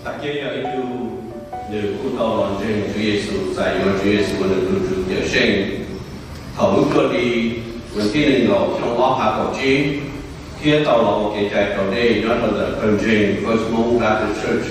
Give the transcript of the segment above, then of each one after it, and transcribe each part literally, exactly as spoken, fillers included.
大家要一度nếu cũng tàu lòng trên Chúa Giêsu tại do Chúa Giêsu mình được chủ tiểu sinh thầu lúc cho đi mình khi nên ngộ trong đó hạ cầu chi khi tàu lòng cái chạy cầu đây nó là phần trình First Monk Baptist Church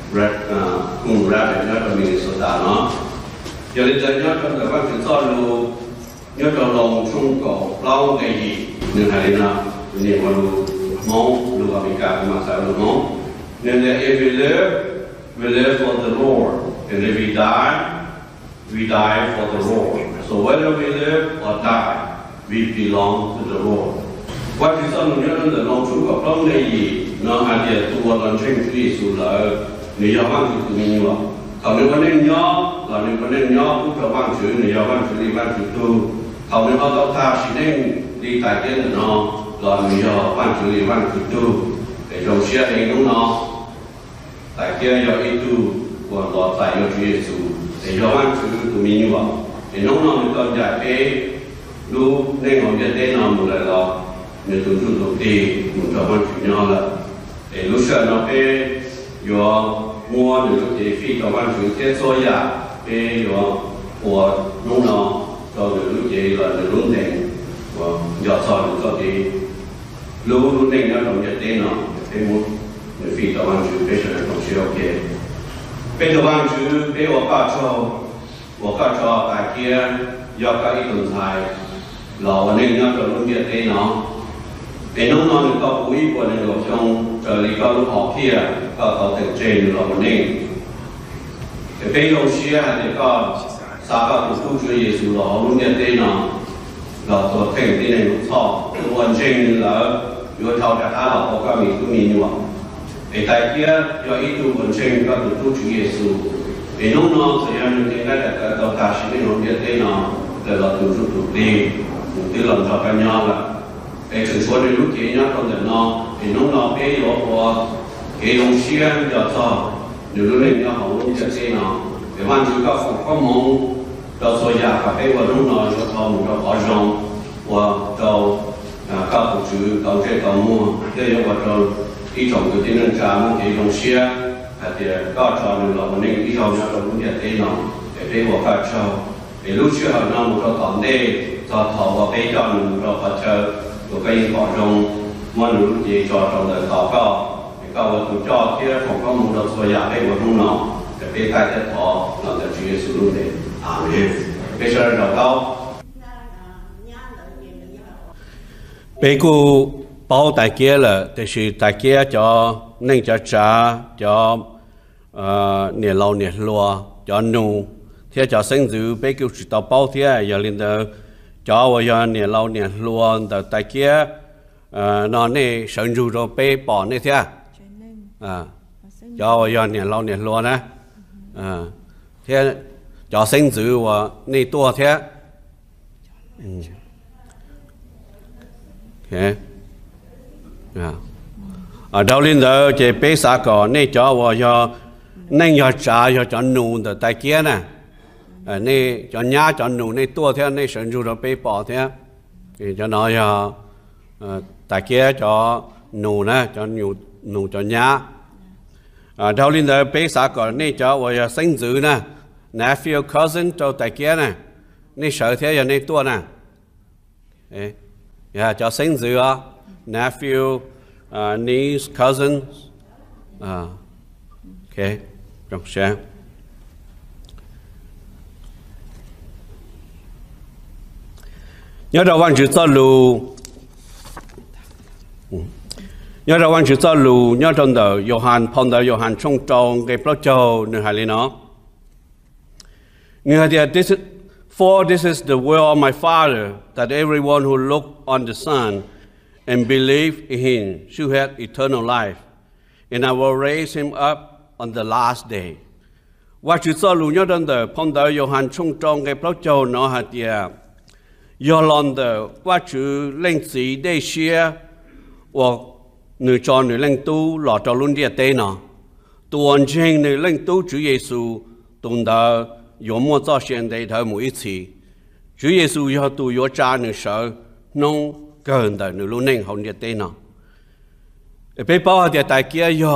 cùng ra để nó là Minnesota nó giờ đến giờ nhớ trong cái văn chương so lưu nhớ trong lòng trung cầu lâu cái gì nhưng hay là nhiều mà lưu mong lưu America mà sao lưu mong nên là if we live we live for the Lord and if we die we die for the Lord so whether we live or die we belong to the Lord qua chuyện sau nhớ đến là lòng trung cầu lâu cái gì nó hay là tu lần trên Chúa Giêsu là người giáo văn thì tự nhiên mà thầu nếu có nên nhớ là nếu có nên nhớ cũng cho văn chữ người giáo văn chữ đi văn chữ tu thầu nếu có tao tha chỉ nên đi tại cái là nó là người giáo văn chữ đi văn chữ tu để trong xe thì đúng nó tại kia do ý tu còn lo tại do Chúa Giêsu để giáo văn chữ tự nhiên mà để nó nó được con giải cái lúc nên ngồi trên đây nó một lần là nếu tụi chúng tôi đi một cho văn chữ nhau là để lúc sau nó cái do mua được cái phi cho văn chữ cái số nhà cái do của nông nó cho được lúc gì là được đúng định và do sau được cho thì lúc lúc định nó đồng nhất tên nó cái một được phi cho văn chữ cái sự đồng chí ok cái cho văn chữ cái của các cho của các cho tại kia do các ý tưởng dài là nên nó cho đúng nhất tên nó để nông nó được có quý của nên được trong trở lý có lúc họ kia có có thực trên là một nên để bây giờ xưa thì có sao có được tu Chúa Giêsu là luôn nhận đây nó là tổ thành cái này lúc sau tu hoàn trên là vừa thao trả là có cái mình cũng mình nhiều để tại kia do ý tu hoàn trên có được tu Chúa Giêsu để nông nó thì anh thấy cái là cái tàu ta sẽ không nhận đây nó là tu Chúa tu đi từ lần cho cả nhau là để chúng tôi lúc kia nhớ con được nó thì nông nó cái đó của cái đồng xia giờ cho nếu lúc này nó không đúng chất xe nó để ban chủ các phòng có mong cho số nhà và cái vật nông nó cho thầu cho họ rong và cho các phụ chủ các chế các mua cái đó và cho ý trọng của tiên nhân trả một cái đồng xia thì các cho nên là mình ý trọng cho đúng chất thế nó để cái vật các cho để lúc trước họ nó một cho tận đây cho thầu và cái cho mình cho họ chờ của cái họ trong mọi lúc gì cho trong đời tạo cao thì cao và tụi cho kia không có một đợt xoay giả hay một trong nó để cái cái thế họ làm được Chúa Giêsu luôn đấy amen bây giờ là cao bây cô bao tại kia là thì sự tại kia cho nên cho trả cho nề lâu nề lúa cho nụ thế cho sinh dưỡng bây cô chỉ tao bao thế giờ lên đó cho vào giờ nè lâu nè luôn từ tại kia nó nè sản xuất rồi bé bỏ nè thế à cho vào giờ nè lâu nè luôn á à thế cho sinh dưỡng và nè tua thế thế à ở đâu lên đó chỉ bé xã cỏ nè cho vào giờ nên giờ trả giờ cho nụ từ tại kia nè nè cho nhà cho nụ nè tua theo nè sản xuất rồi bé bỏ theo thì cho nó giờ tại kia cho nụ nè cho nụ nụ cho nhà à đâu lên đó bé xã có nè cho vào giờ sinh dưỡng nè nephew cousin cho tại kia nè nè sợ theo giờ nè tua nè yeah cho sinh dưỡng nephew niece cousin à ok trong xe nhớ đầu văn chữ cho lù nhớ đầu văn chữ cho lù nhớ trong đầu Johann phong đầu Johann trong trong cái plot châu nữa hay nó nghe thì this is for this is the will of my Father that everyone who look on the Son and believe in him should have eternal life and I will raise him up on the last day. Và chữ cho lù nhớ trong đầu phong đầu Johann trong trong cái plot châu nó hay thì do lần đầu qua chữ linh sĩ đây xia và người cho người linh tu lọ cho luôn địa tây nó tuần trên người linh tu Chúa Giêsu tuần đó有么早现在他每一次Chúa Giêsu要tu要trả người sợ nông gần đời người luôn nên hồn địa tây nó bây bao giờ tại kia do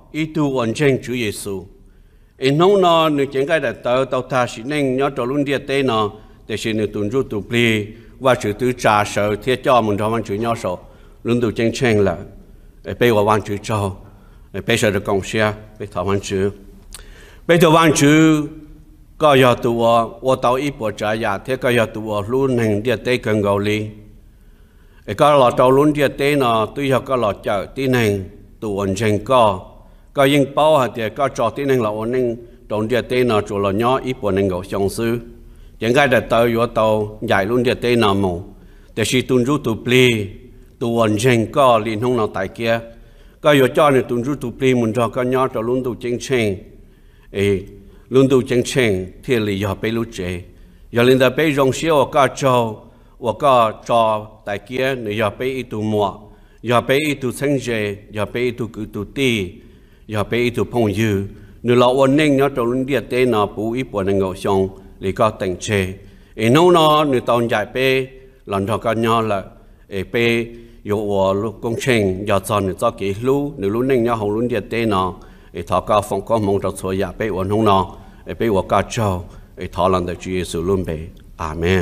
ý tu ổn định Chúa Giêsu anh không nó nếu chẳng cái là tao tao ta chỉ nên nhớ cho luôn địa tế nó để xin được tuân thủ tu bì và sự tự trả sợ thiết cho mình cho mình Chúa nhớ sợ luôn tu chân chân là bây giờ văn Chúa cho bây giờ được công xe bây thảo văn Chúa bây giờ văn Chúa có giờ tu ở ở tàu ít bộ trả giá thế có giờ tu ở luôn hành địa tế cần gạo li có lọ tàu luôn địa tế nó tuy họ có lọ chợ tin hành tu ổn định có có những bao hạt thì có cho tin hành là ổn định trong địa tế nó chủ là nhỏ ít bộ năng gạo xong xứ những cái đã tàu vô tàu giải luôn địa tế nào mù để khi tuân thủ tu bì tu ổn định có liên thông nào tại kia có giờ cho nên tuân thủ tu bì mình cho có nhỏ cho luôn tu chính chính ấy luôn tu chính chính thì lý do bị lụt chế giờ lên đó bị rong xíu có cho và có cho tại kia nếu giờ bị tu mua giờ bị tu sinh chế giờ bị tu cứ tu ti giờ bị tu phong dư nếu là ổn định nó trong luôn địa tế nó bù ít bộ năng ngộ xong lý có tình chế ấy nó nó nếu tao giải bị lần đó có nhau là ấy bị有lúc công trình giờ cho nên cho cái lú nếu lú nên nhau hồng luôn địa tế nó ấy thọ cao phong có mong cho số giả bị ổn không nó ấy bị我家教ấy thọ lần được Chúa Giêsu luôn bị Amen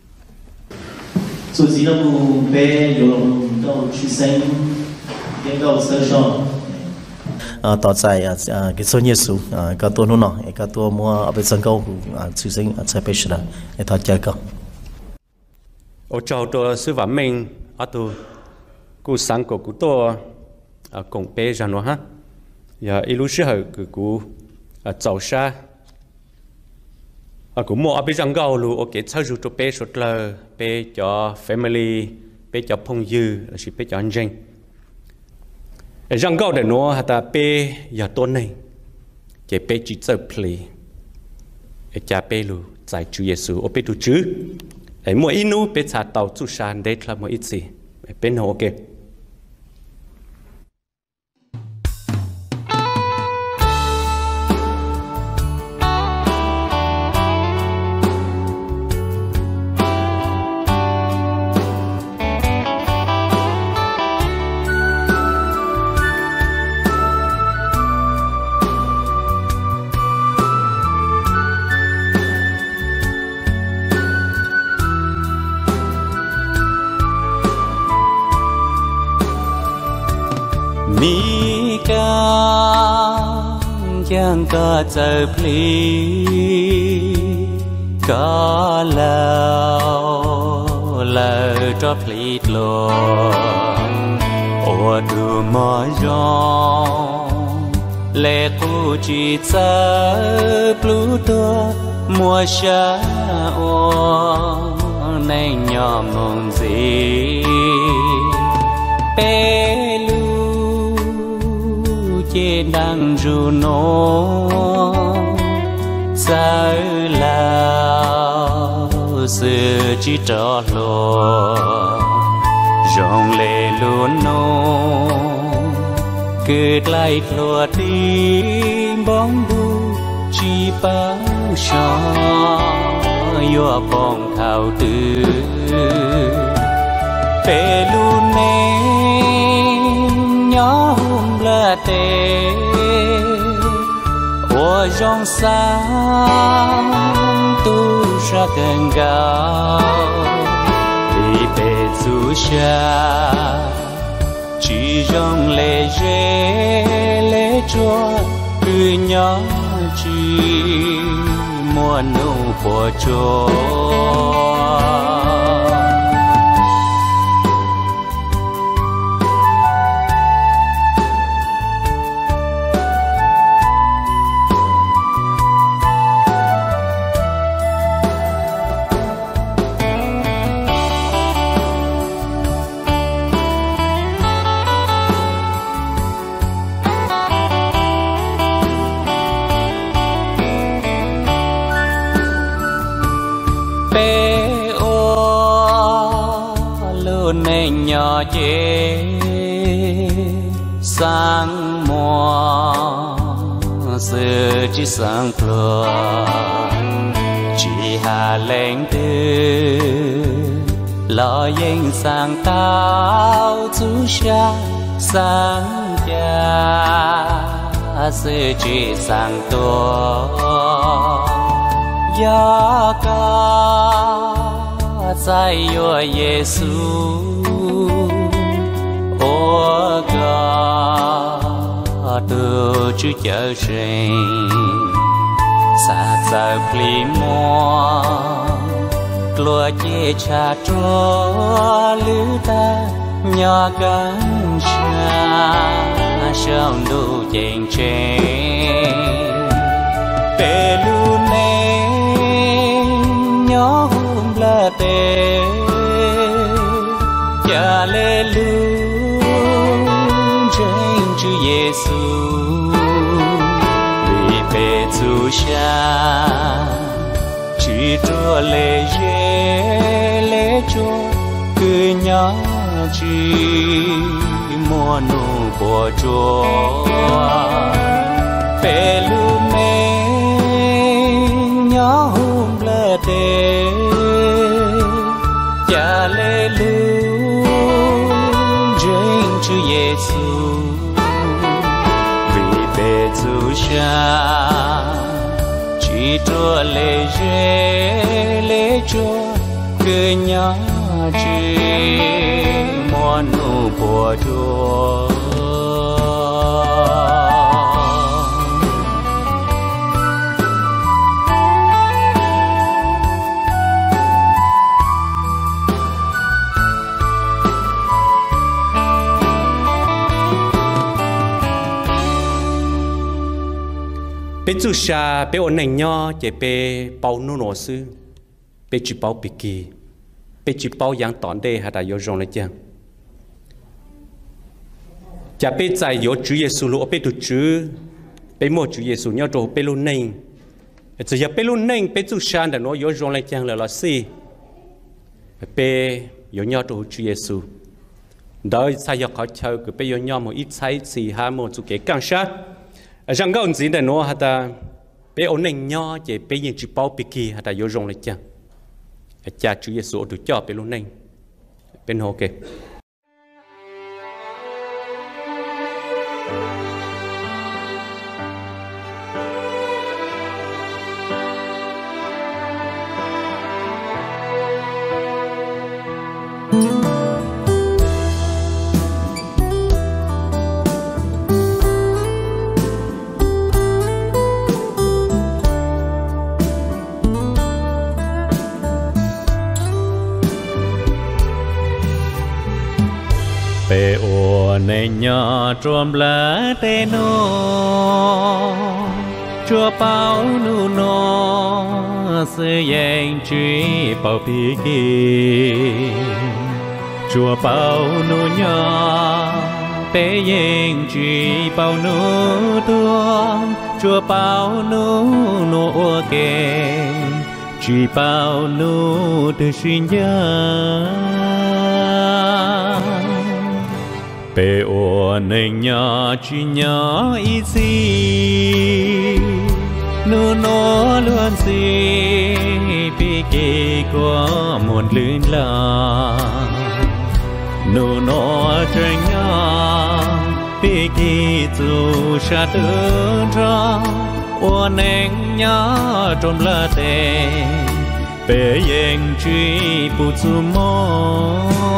主席的墓碑有到去生，也到车上。啊，ต่อใจอ่ากิจส่วนเยซูอ่าก็ตัวนู้นเนาะก็ตัวมัวเอาไปสังเกตอ่าชื่อเสียงอ่าใช้ไปชนะไอ้ทอดใจก็โอเจ้าตัวซื้อว่าเมงอ่ะตัวกูสังกกูตัวอ่ากงเป้จันวะฮะอย่าอีรู้ชื่อคือกูอ่าเจ้าชาà cũng mua ở bên trong gạo luôn, ok sau rồi cho bé sốt lờ, bé cho family, bé cho phong dư, là chỉ bé cho anh Chang. Trong gạo để nó hạt ta bé giờ tuần này, chỉ bé chỉ chơi play, cha bé luôn, giải Chúa Giêsu, ok tu chứ, mỗi ít nu bé trả tàu chú sàn đấy là mỗi ít gì, bé nó ok. mi ca giang ca chờ pli ca lao la cho pli lo o du mo jong le ku chi chờ plu to mùa xa o nay nhom mong gì chế đang ru nô sao lao sự chỉ trò lò rong lệ luôn nô cứ lại lùa đi bóng bu chỉ bao cho yo bóng thảo tư về luôn nè nhỏ là tê ô rong sáng tu ra gần gạo đi về du xa chỉ rong lệ rê lệ chua cứ nhỏ chỉ mùa nụ của chúa nhỏ chế sáng mùa giờ chỉ sáng phở chỉ hà lên từ lo yên sáng tao chú xa sáng cha sư chỉ sang tua ya ca在yo耶稣ô ca tu chữ chợ sinh xa xa pli mo lúa chia cha cho lư ta nhỏ gan cha sông đủ chèn chèn bê lu nè nhỏ hùng la tê cha lê lu trên chữ Giêsu vì bê tu cha chỉ cho lê dê lê cho cứ nhỏ chỉ mua nụ bỏ cho bê lu mê nhỏ hùng lơ tê cha lê lu trên chữ Giêsu vì bê tu cha chỉ cho lê dê lê cho cứ nhỏ chỉ mua nụ bỏ cho bên chú sa bên ôn nành nho chỉ bên bao nô nô sư bên chú bao bì kỳ bên chú bao yang tòn đề hay là yêu rong lại chăng chả bên trái yêu Chúa Giêsu luôn bên tu chữ bên mua Chúa Giêsu nhau rồi bên luôn nành chỉ giờ bên luôn nành bên chú sa đã nói yêu rong lại chăng là là gì bên yêu nhau rồi Chúa Giêsu đợi sai yêu họ chơi cứ bên yêu nhau một ít sai gì ha một chút cái càng sát rằng cái gì đó nó hả bé ổn định nhỏ chỉ bé những chữ bao bì kỳ hả yêu rong lại chăng cha Chúa Giêsu được cho bé luôn nên bên hồ kê bê ô nê nhỏ trôm lá tê nô chua bao nu nô sư yên truy bao bì kỳ chua bao nu nhỏ bê yên truy bao nu tuông chua bao nu nu ô kê truy bao nu từ xuyên nhớ bê ô nê nhỏ chỉ nhỏ ít gì nô nó luôn gì bị kê có một lươn la nô nó trời nhỏ bị kê dù sa đơn ra ô nê nhỏ trong la tê bê yên truy bù dù mô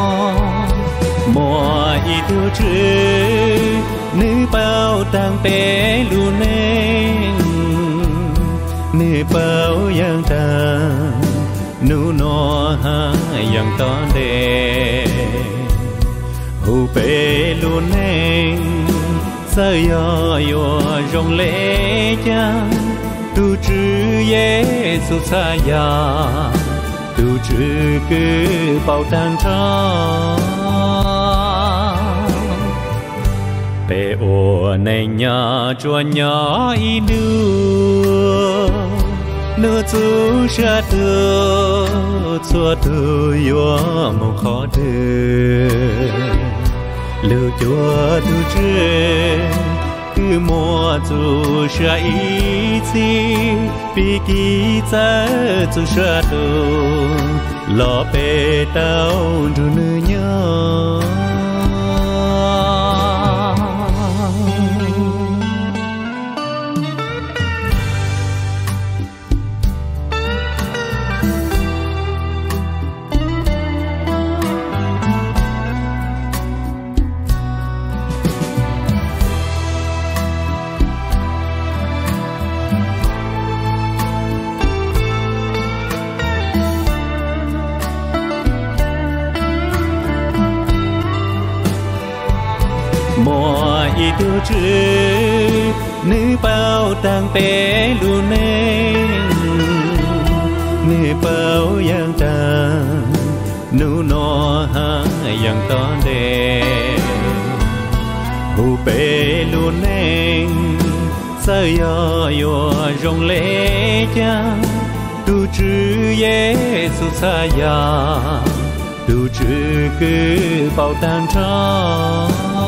mùa y tu chữ nữ bao tang bé lu nên nữ bao yang tang nu no ha yang ton de hu bé lu nên sa yo yo rong lệ cha tu chữ Giêsu sa ya tu chữ cứ bao tang cho bê ô nê nhỏ chua nhỏ y đưa nửa chú sa tơ chua tơ yo một khó đưa lưu chua tu chê cứ mua chú sa ý chi bị kí cha chú sa tơ lo bê tao du nữ nhỏ tu chữ nữ bao tang bé lu nên nữ bao yang tang nu no ha yang ton de hu bé lu nên sa yo yo rong lệ cha tu chữ Giêsu sa ya tu chữ cứ bao tang cho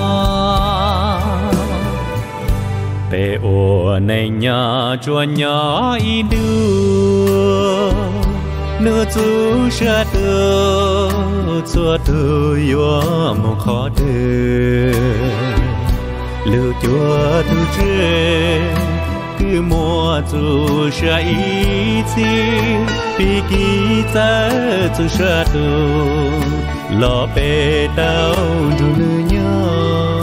bé ô này nhà chùa nhỏ y đưa nửa chú sa tơ chùa tơ yo một khó tơ lưu chùa tu chữ cứ mua chú sa ý chi bị kỳ ta chú sa tơ lo bé đau chú nữ nhau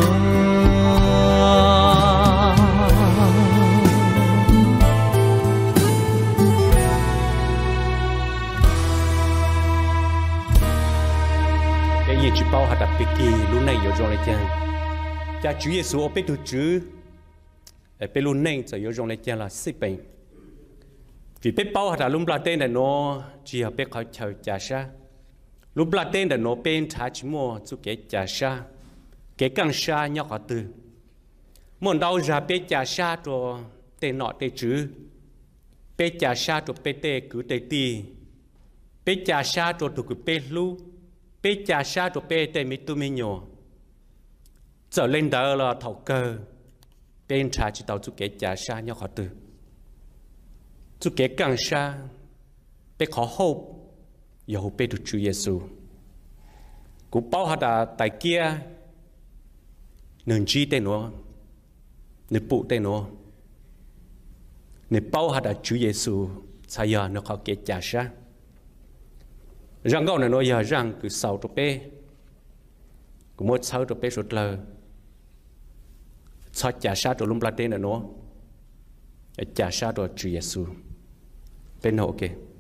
chỉ bao hạt đặc biệt kỳ lúc này ở trong này chăng cha Chúa Giêsu ở bên tu chữ ở bên lúc này giờ ở trong này chăng là sức bệnh vì bên bao hạt lúc là tên là nó chỉ ở bên khỏi chờ trả sa lúc là tên là nó bên trả chỉ mua chú cái trả sa cái càng sa nhóc họ từ muốn đâu ra bên trả sa rồi tên nọ tên chữ bên trả sa rồi bên tên cứ tên ti bên trả sa rồi tụi cứ bên lu bé cha sa cho bé tên mi tu mi nhỏ trở lên đó là thầu cơ bên trà chỉ tàu chú kế cha sa nhau khó từ chú kế càng sa bé khó hộp giờ hộp bé được Chúa Giêsu cũng bao hạt à tại kia nương chi tên nó nương phụ tên nó nương bao hạt à Chúa Giêsu sai giờ nó khó kế cha sa rằng câu này nói giờ rằng cứ sau cho bé cũng muốn sau cho bé sốt lờ sau trả sát cho lung la tên là nó trả sát cho Chúa Giêsu bên nào ok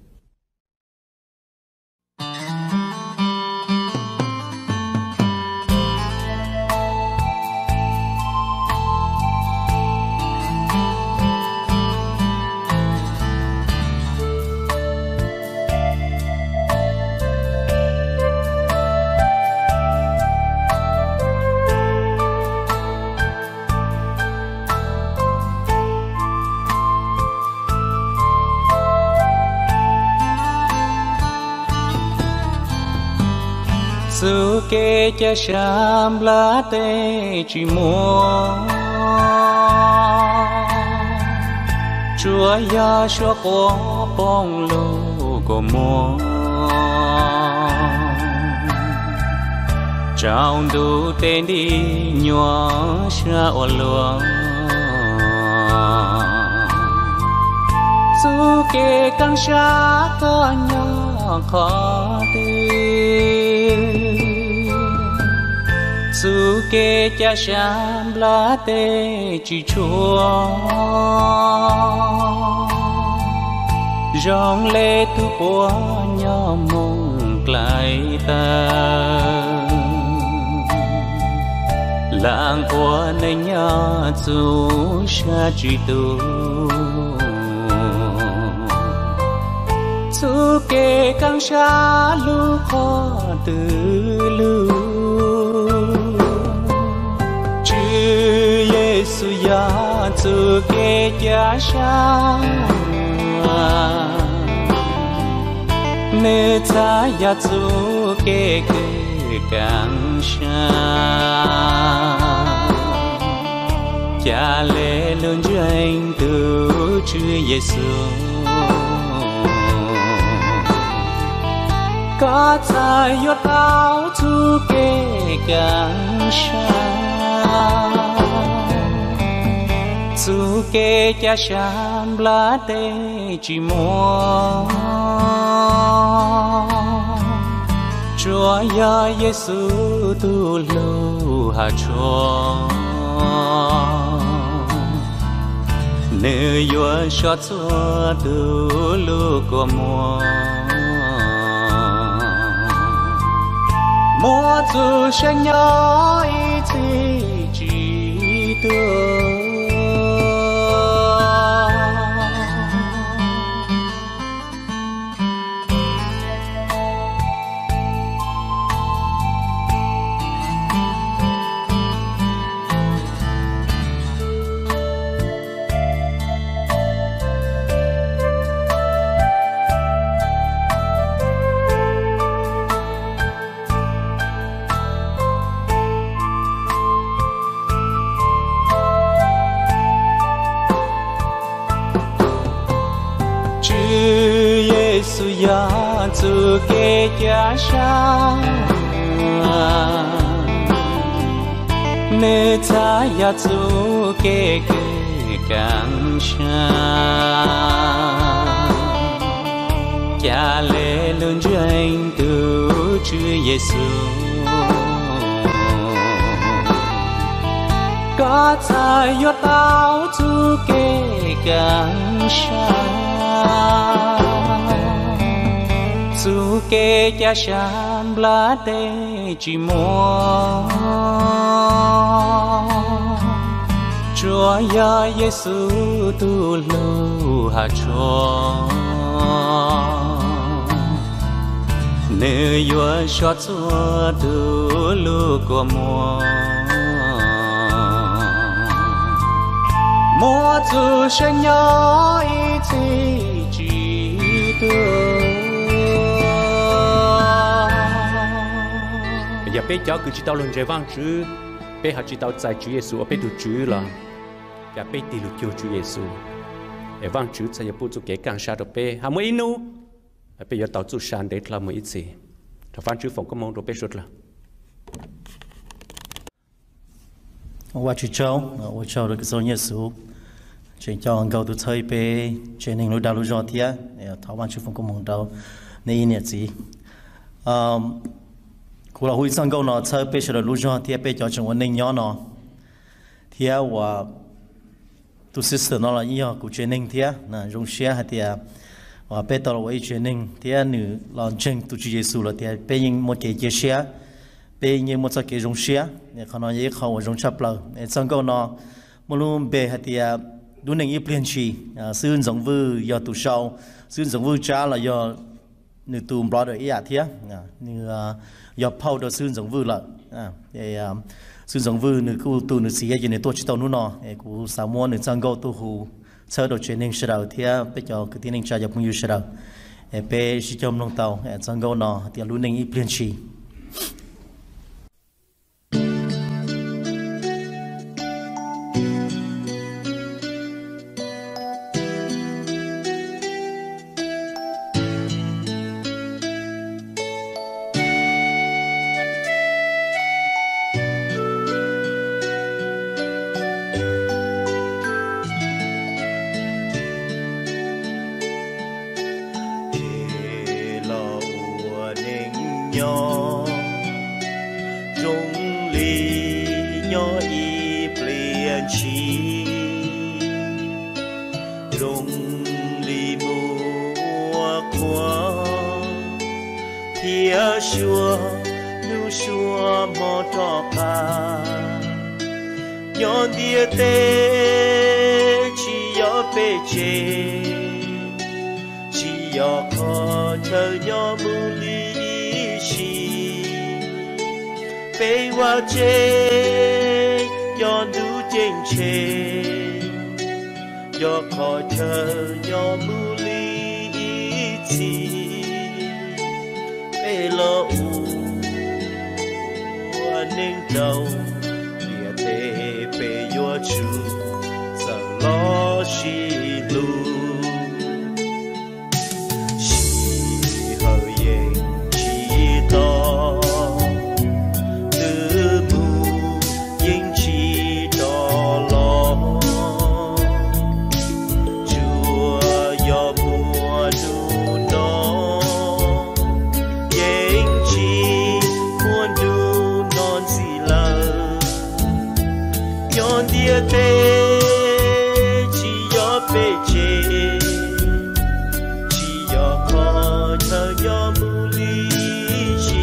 su ke cha sham la te chi mo chua ya sho ko bong lu ko mo trong du tên đi nhỏ sa o lo su ke kang sha ko nhỏ khó tư su ke cha sham la te chi chua rong lê tu po nhỏ mong lại ta làng của nơi nhỏ su sa chi tu su ke kang sha lu khó từ lu Giêsu ya su ke cha sha ne ta ya su ke ke kang sha cha lê luôn anh từ Chúa Giêsu có ta yo tao su ke kang sha su ke cha sham la te chi mo Chúa ya Giêsu tu lu ha cho nơi yo shot so tu lu ko mo mo tu shen yo i ti chi ya zu ke cha sha ne ta ya zu ke ke gang sha ya le lun jeng tu chư Giêsu có ta yo tao zu ke gang sha su ke cha sham la de chi mo chúa ya Giêsu tu lu ha cho nơi yo shot chúa tu lu của mo mo tu shen nhỏ ý chí chỉ tu giờ bé cháu cứ chỉ tao lần chơi vang chữ bé học chỉ tao giải chữ Giêsu bé tu chữ là giờ bé đi lục chiều chữ Giêsu để vang chữ sẽ giờ bút chữ kế càng xa được bé ham mấy nu bé giờ tao chữ sàn để làm mấy gìถ้าฟังชื่อฝงก็มองดูไปสุดละว่าชื่อเจ้าว่าเจ้าเราก็ส่งเยซูเจ้าเจ้าอังเกาตัวเธอไปเจนิงรู้ดาวรู้จอเทียถ้าวันชื่อฝงก็มองเราในอินเดียจีกูเราคุยสังเกตเนาะเธอไปเฉลิมรู้จอเทียไปจอจังหวัดนิ่งย้อนเนาะเทียว่าตัวซิสเตอร์เนาะละยี่ห้อกูเจนิงเทียนะรงเชียฮะเทียว่าไปตลอดไว้เจนิงเทียหนึ่งหลอนเจงตุจิเยซูละเทียไปยิงหมดเกจเชียไปยิงหมดสักเกจงเชียเนี่ยเขาเนาะยี่เขาว่าจงชับเราเนี่ยสังเกตเนาะมลุ่มเบฮะเทียดูหนึ่งอีเปลี่ยนชีซื้อสองวือยอตุเชาซื้อสองวือจ้าละยอหนึ่งตูมปลอดอีอาเทียหนึ่งยอเผาตัวซื้อสองวือละเดี๋ยวซื้อสองวือหนึ่งกูตูหนึ่งสีอยู่ในตัวชิตานุนอกูสามวันหนึ่งสังเกตตัวหูเชื่อตัวเจนิงเชื่อเทียไปจอคือที่หนึ่งชายจะพุ่งอยู่เชื่อไปชิจอมลงเตาสังเกตนอเดี๋ยวรู้หนึ่งอีเปลี่ยนชี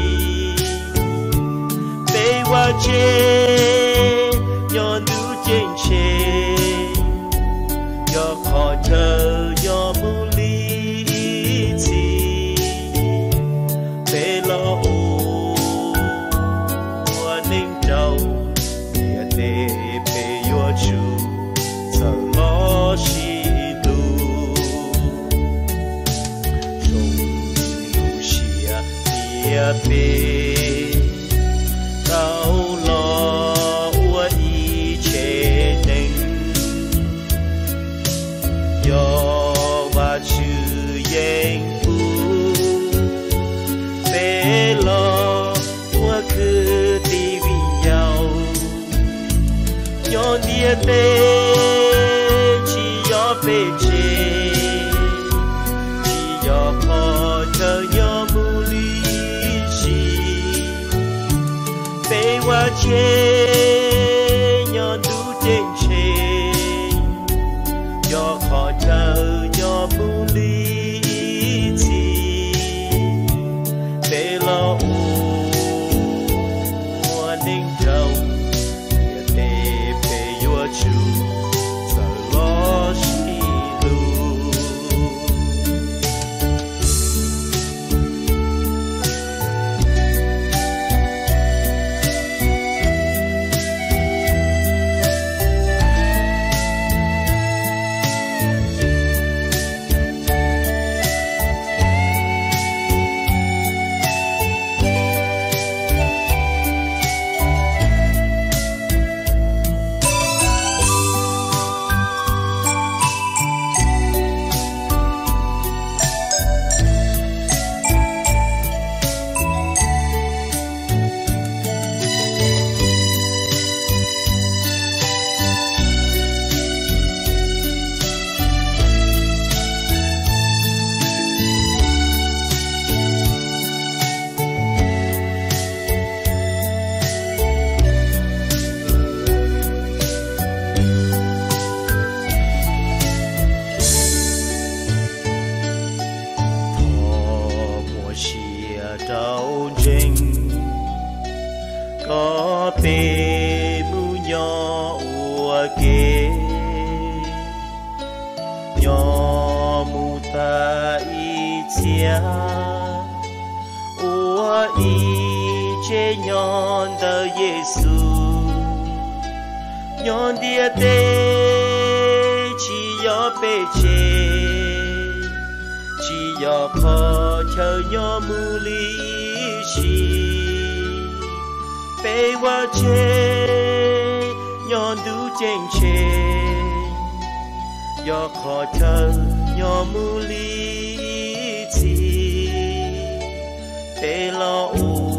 Yon du tê chỉ gió bê chê chỉ gió khó chờ gió mù lý chi bê hoa chê nhon đủ trên chê gió khó chờ gió mù lý chi bê lo u ninh trâu có bê mu nhỏ ua kê nhỏ mu ta y chia ua y chế nhon đờ Giêsu nhon địa tê chỉ gió bê chê chỉ gió khó chờ nhỏ mu lý chi bê hoa chê nhon đủ trên chê gió khó chờ nhỏ mu lý chi bê lo u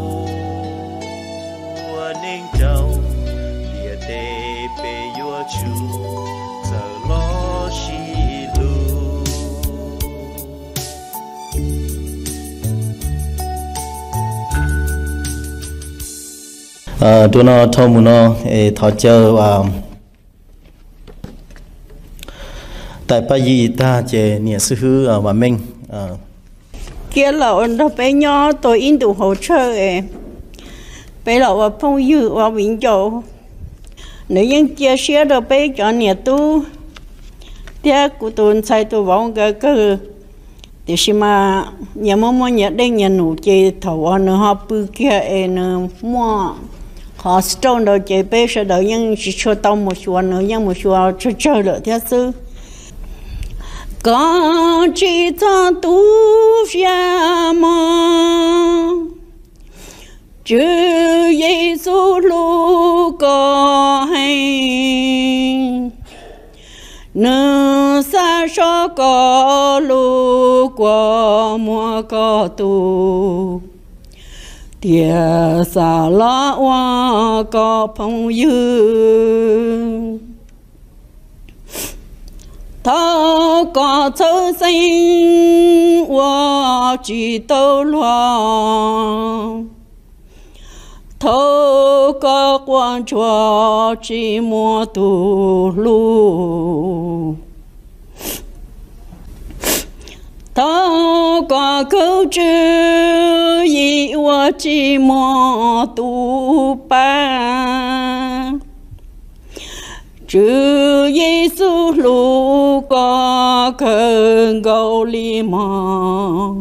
ninh trâu địa tê bê yua chu giờ lo chi lu ờ tụi nó thâu mù nó thọ chơi và tại bây giờ ta chế nhà sư hư và mình kia là ông đó bé nhỏ tôi in đủ hỗ trợ ấy bé là và phong dư và vĩnh châu nếu những chia sẻ được bé cho nhà tu thì cụ tuần sai tu vong cái cái thì xem mà nhà mua mua nhà đây nhà nụ chơi thầu anh họ bự kia em mua họ stone đồ chơi bé sẽ đợi những chỉ cho tao một số nữa những một số chơi chơi được thế sư có chỉ cho tu gia mà chữ Giêsu lu có hay nửa xa số có lu qua mua có tu tiề xa la hoa có phong dư thâu có châu sinh hoa chỉ tâu loa thâu có quan chúa chỉ mua tu lu thâu có câu chữ ý hoa chỉ mua tu ba chữ Giêsu lu có cơn gấu li mò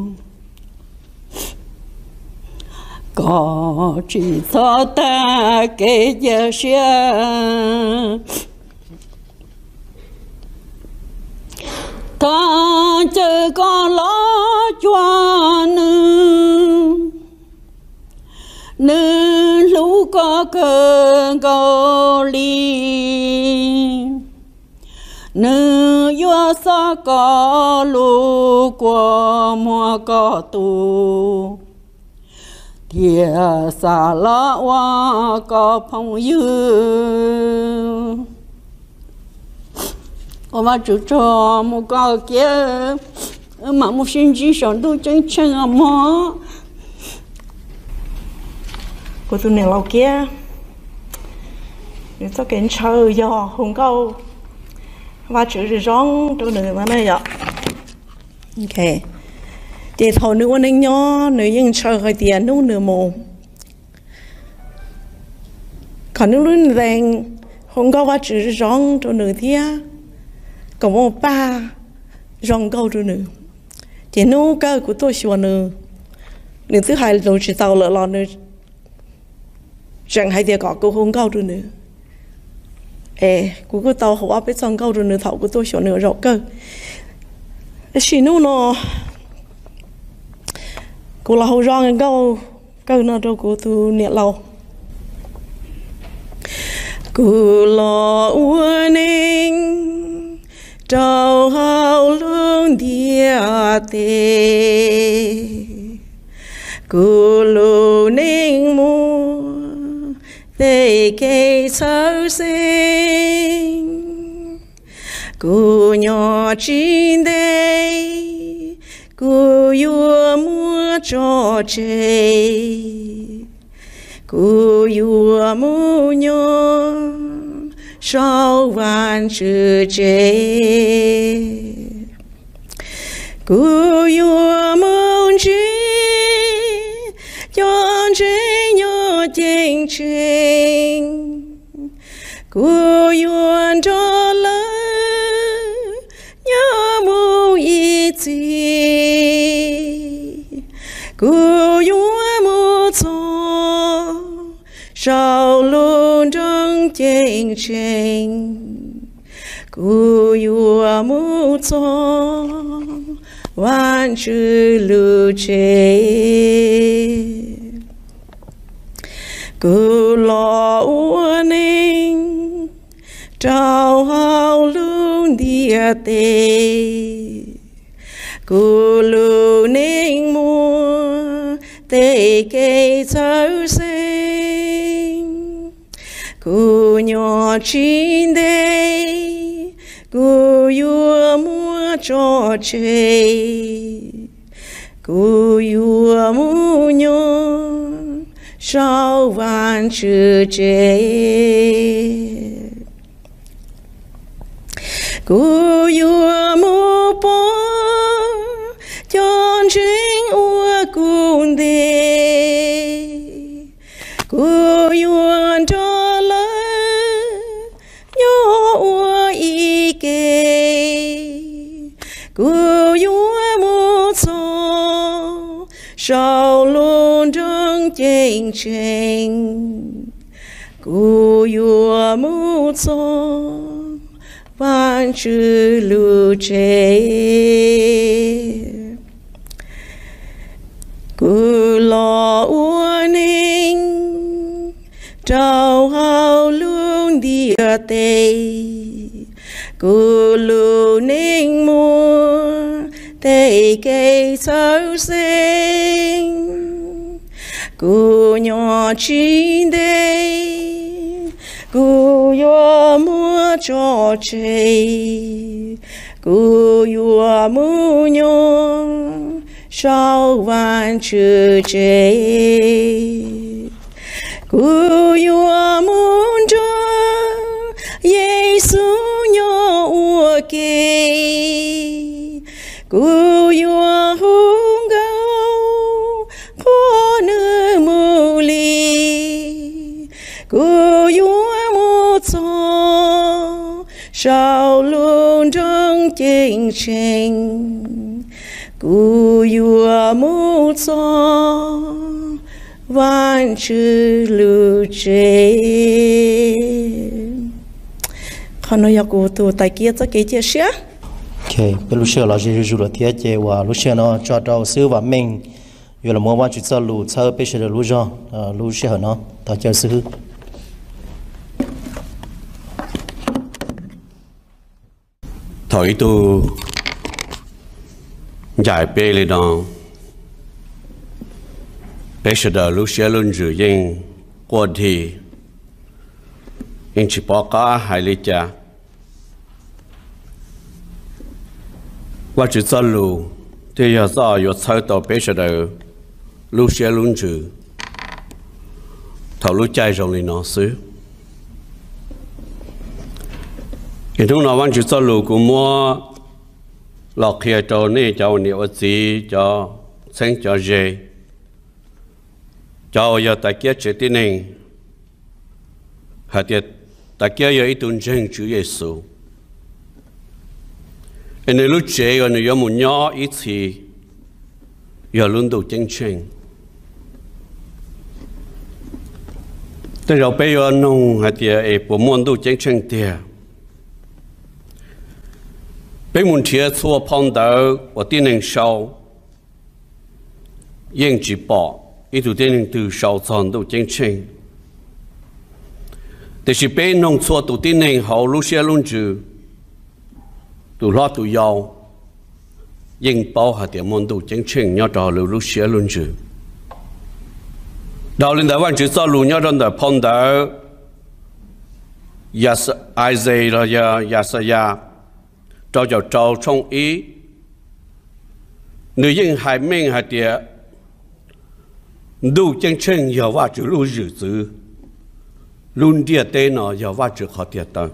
có chỉ cho ta kể giờ xưa ta chưa có lo cho nữ nữ lũ có cơn gấu li nữ yo sa có lu qua mua có tu thiệt xa la hoa có phong dư 我把主做木高kia mà một sinh chỉ sống tu chân chân à mà của tôi này lâu kia nếu cho kiến chơi do không câu và chữ rồi rong tôi nữa mà này ạ ok để thầu nữ anh anh nhỏ nữ dân chơi hơi tiền nụ nửa mồ còn nữ luôn rằng không câu và chữ rồi rong tôi nữa thia còn một ba rong câu tôi nữa chỉ nụ cơ của tôi xua nữa nữ thứ hai là chỉ tàu lỡ lò nữa chẳng hay thì có cô không câu tôi nữa ê cô cô tàu họ biết xong câu rồi nữa thầu của tôi xua nữa rõ cơ chỉ nụ nó cô là hậu rong câu câu nó đâu cô tu nhẹ lâu cô lo uốn ninh trâu hậu lương địa tê cô lu ninh mua tê cây sâu sinh cô nhỏ chín đây cô yêu mua cho chơi cô yêu mua nhỏ sau vạn chữ chơi cô yêu mua chi chọn chơi nhỏ tình trình cô yêu cho lỡ nhớ mua ý chí cô yêu mua cho sau luôn trong tình trình cô yêu mua cho vạn chữ lưu chế cô lo uốn ninh trao hào luôn địa tê cô lu ninh mua tê cây sâu sinh cô nhỏ chín đây cô yêu mua cho chơi cô yêu mua nhỏ sau vạn chữ chế cô yêu mua bó chọn chính ua cùng đi cô yêu cho lỡ nhớ ua ý kê cô yêu mua cho sau luôn trong tình trình cô yêu mua cho vạn chữ lưu chế cô lo uốn ninh trao hào luôn địa tê cô lu ninh mua tê cây sâu sinh cô nhỏ chín đây cô yêu mua cho chơi cô yêu mua nhỏ sau vạn chữ chế cô yêu muốn cho Giêsu nhỏ ua kê cô yêu hung gấu có nơi mù li cô yêu một gió sao luôn trong tình trình cô yêu một gió vạn chữ lưu chế còn nói cô tu tại kia cho cái chia sẻ ok bây lúc xưa là gì rồi thì chế và lúc xưa nó cho đầu sư và mình giờ là mua bán chút sao lù sao bây giờ là lù cho lù xưa nó ta chơi sư thời tu giải bê lên đó bây giờ là lúc xưa luôn dự định qua thì anh chỉ bỏ cả hai lý cha 我只走路，这要早要走到北上头，路线轮住，头路街上的那事。然后那晚只走路，古么落去到呢，叫你我自叫请叫谁，叫要大家决定呢，还得大家要一顿真主耶稣。anh lúc trẻ anh nhớ một nhỏ ít thì giờ luôn đủ chân chân, tới rồi bây giờ nông hạt địa ấy bộ môn đủ chân chân địa, bây muốn thiệt xua phong đầu và tiên năng sau, yên chỉ bỏ, ít đủ tiên năng từ sau chọn đủ chân chân,แต่是bây nông xua đủ tiên năng hậu lúc xe luôn chữ tụ lo tụ giàu, nhưng bao hạt tiền môn tụ chính chính nhau trò lưu lúc xưa luôn chứ. Đầu lên đại quan chỉ cho lưu nhau trong đời phong đời, Yes, Isaiah là ya Yesaya, trò giàu trò trong ý, người dân hải minh hạt tiền, đủ chính chính giờ vào chữ lưu dự chữ, luôn địa tên nó giờ vào chữ khó tiền tờ.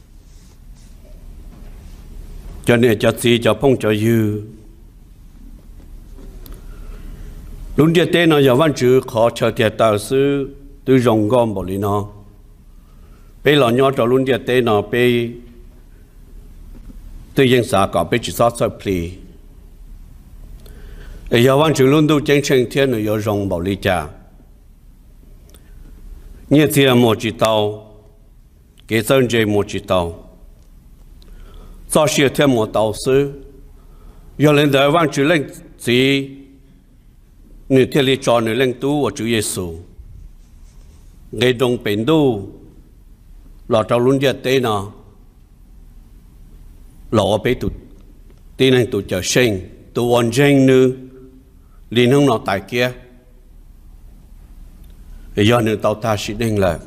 Cho nên cho gì cho phong cho dư lúc địa tên nó giờ văn chữ khó chờ thiệt tạo sư từ rồng gom bỏ đi nó bây giờ nhỏ cho lúc địa tên nó bây từ dân xã có bây chỉ sót sót pli giờ văn chữ luôn đủ chân chân thiên nó giờ rồng bỏ đi cha như thế một chỉ tàu cái dân chơi một chỉ tàu sau khi thêm một đạo sư, giờ lên đời văn chữ lên gì, người thiên lý cho người lên tu và chữ Giêsu, ngày đông bền tu, là trong luân địa tế nào, là ở bên tu, tên anh tu chờ sinh, tu hoàn danh nữa, liền không nào tại kia, giờ người tàu ta sẽ định là,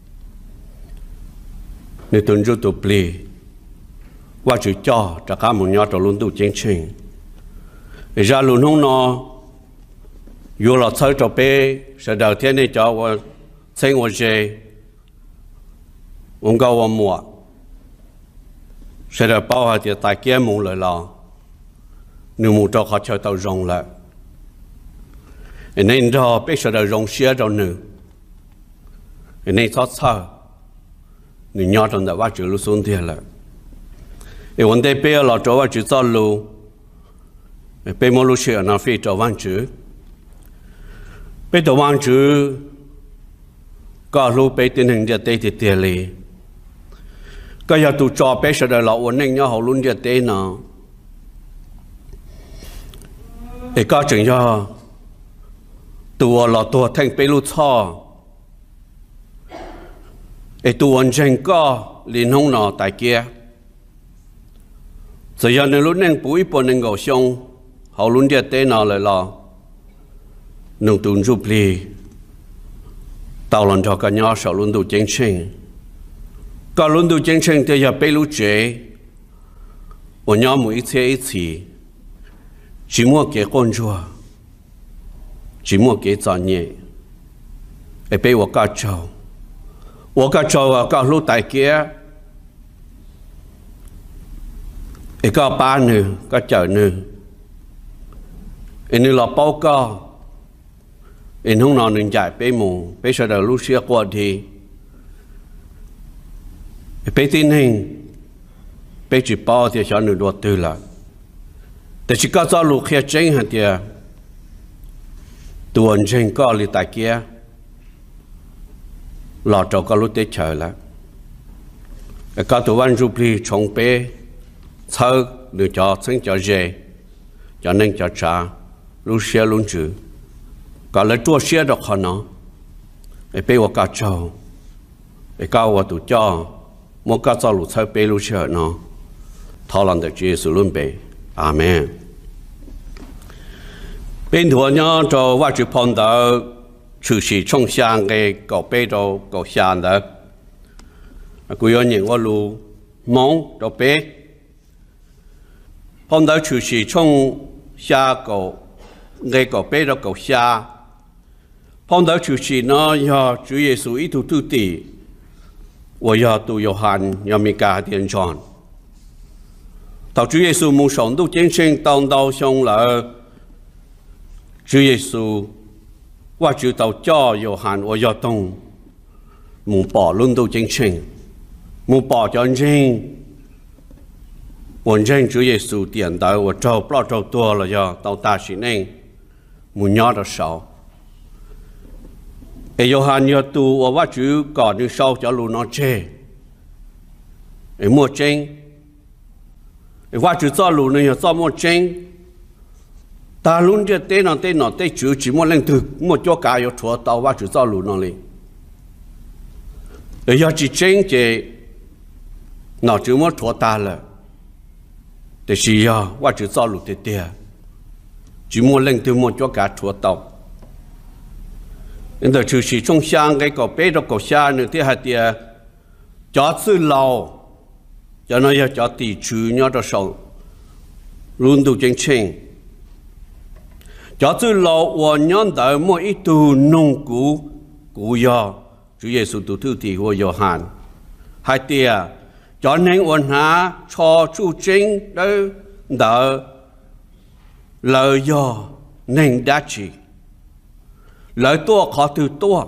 người tuân du tu pli. Qua chữ cho trả cả một nhau cho luôn đủ chính trình, ra luôn không nó, dù là chơi cho bé, sẽ đầu tiên này cho我请我姐，我教我mua，sẽ được bao hạt tiền tài kia mua lại là, nếu mua cho họ chơi tàu rong lại, nên đó bé sẽ được rong xe rồi nữa, nên thoát sao, nên nhau trong đó qua chữ luôn xuống tiền lại. Để vấn đề bây giờ là cho vào chữ cho lưu, bây giờ lưu xe nó phải cho vào chữ, bây giờ vào chữ, có lưu bây tình hình địa tế thì tiền lì, cái giờ tụ cho bây giờ là ổn định nhau hậu luôn địa tế nào, để có chừng cho tụ là tụ thành bây lưu cho, để tụ ổn định có liên hông nào tại kia. Giờ giờ này lúc này bùi bồn nên ngồi xong, họ luôn địa tế nào lại là nông tuần giúp li, tao lần cho cả nhau sợ luôn đủ chính trình, cả luôn đủ chính trình thì giờ bây lúc chế, ở nhau mỗi thế ít thì chỉ mua cái con chua, chỉ mua cái giò nhẹ, để bây我cả châu, 我cả châu à cả lúc tại kia. Ê có ba nữ, có chợ nữ. Ê nữ là bao có. Ê không nào nữ chạy bế mù, bế sợ đời lúc xưa qua thì. Ê bế tin hình, bế chỉ bao thì cho nữ đột tư là.แต่chỉ có cho lúc kia chênh hả thì tuần chênh có lì tại kia. Lọ trò có lúc tế chờ là. Ê có tụ văn rụp lì trọng bế thơ được cho sinh cho dễ cho nên cho trả lúc xe luôn chữ cả lấy chua xe được họ nó để bây giờ cả châu để cao vào tụ cho một cái cho lúc thơ bây lúc xe nó thọ lần được Chúa Giêsu luôn bề Amen bên thua nhau cho vài chữ phong đó chủ sĩ trong sang cái cầu bây đó cầu sang đó cúi ơn những cái lu mong cho bé phong đó chủ sĩ trong xa cầu ngay cầu bé đó cầu xa phong đó chủ sĩ nó do Chúa Giêsu ít tu tu tỷ và do tu Gioan do Mica Điện John tàu Chúa Giêsu muốn sống tu chiến sinh tàu tàu xong là Chúa Giêsu và Chúa tàu cho Gioan và do tông muốn bỏ luôn tu chiến sinh muốn bỏ cho anh sinhวันเช้าChúa Giêsu tiền tới và trâu bao trâu tua là do tàu ta chỉ nên muốn nhớ được sao. Ấy Gioan nhớ tu và vắt Chúa còn như sau cho luôn nó chê. Ấy mua chênh. Ấy vắt Chúa cho luôn này cho mua chênh. Ta luôn cho tên nó tên nó tên Chúa chỉ muốn lên thực mua cho cả yêu chúa tàu vắt Chúa cho luôn nó đi. Ấy giờ chỉ chênh chỉ nó Chúa muốn chúa ta là để chỉ ya và chỉ cho lụt thế thế chỉ muốn lên từ muốn cho cả chúa tàu nên là chủ sĩ trong sáng cái cỏ bé đó cỏ xa nữa thế hạt địa cho sự lâu cho nó ya cho tỷ chủ nhau đó sau luôn đủ chính chính cho sự lâu và nhân đời mỗi ít tu nông cũ cũ ya Chúa Giêsu tu thứ thì của Gioan hai địa cho nên ổn hạ cho chủ chính đó đỡ lời do nên đã chỉ lời tua khó từ tua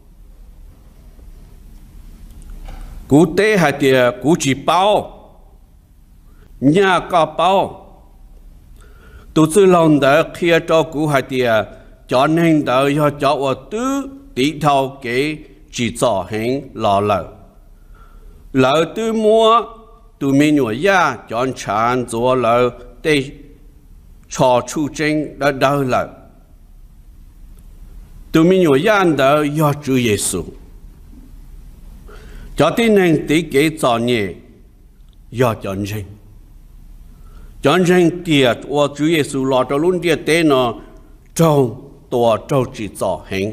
cú tế hay thì cú chỉ bao nhà có bao tu sư lòng đỡ khi cho cú hay thì cho nên đỡ do cho ở tứ tỷ thầu cái chỉ cho hình lò lợ lỡ tôi mua tôi mình nhớ ya chọn chán做了对超出真的道了tôi mình nhớ ya的要主耶稣cho tin nên tí cái cho nhẹ ya chọn chân chọn chân tiệt và chủ耶稣lo cho luôn tiệt tên nó trong tổ trong chỉ cho hình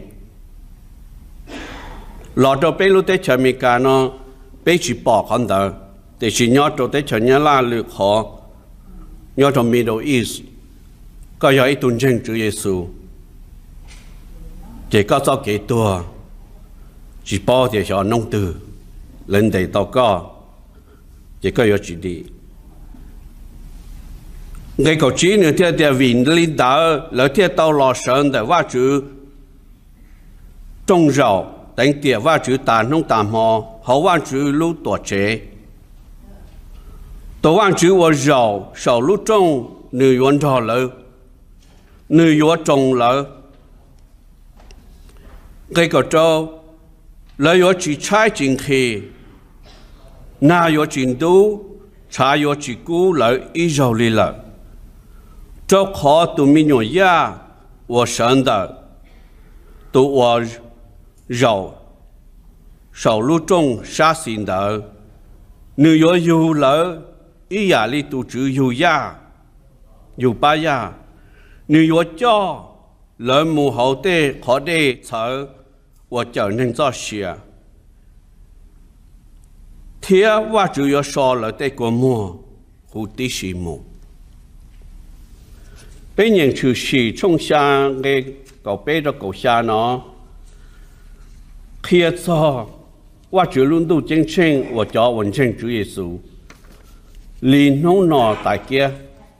lo cho bé lúc đấy chơi mi cả nó bé chỉ bỏ con đó, để chỉ nhớ cho tới cho nhớ là lực họ nhớ cho Middle East, có有一段正主耶穌，這個做幾多，只包啲小農度，人哋到個，這個有幾啲。你個只呢啲啲win領導，老啲到老上的話就種肉。等địa và chữ tàn nông tàn mò hậu văn chữ lú tổ chế tổ văn chữ và rau sầu lú trông nữ yuan trò lỡ nữ yuan trông lỡ cái cổ trâu lỡ yuan chỉ trái chính khi na yuan chính tu trái yuan chỉ cú lỡ ý rau li lỡ trâu khó tụ mi nhồi ya và sơn đờ tụ và rau sầu lúa trồng sa xin đỡ nữ yo yu lỡ ý giả li tu chữ yu ya yu ba ya nữ yo cho lỡ mù hậu tê khó đê sợ và trở nên do xìa thế và chữ yo so lỡ tê của mùa hữu tí xì mù bên những chữ xì trong xa cái cậu bé đó cậu xa nó khi choว่า主论都真正我叫文正主耶稣，连农闹大家，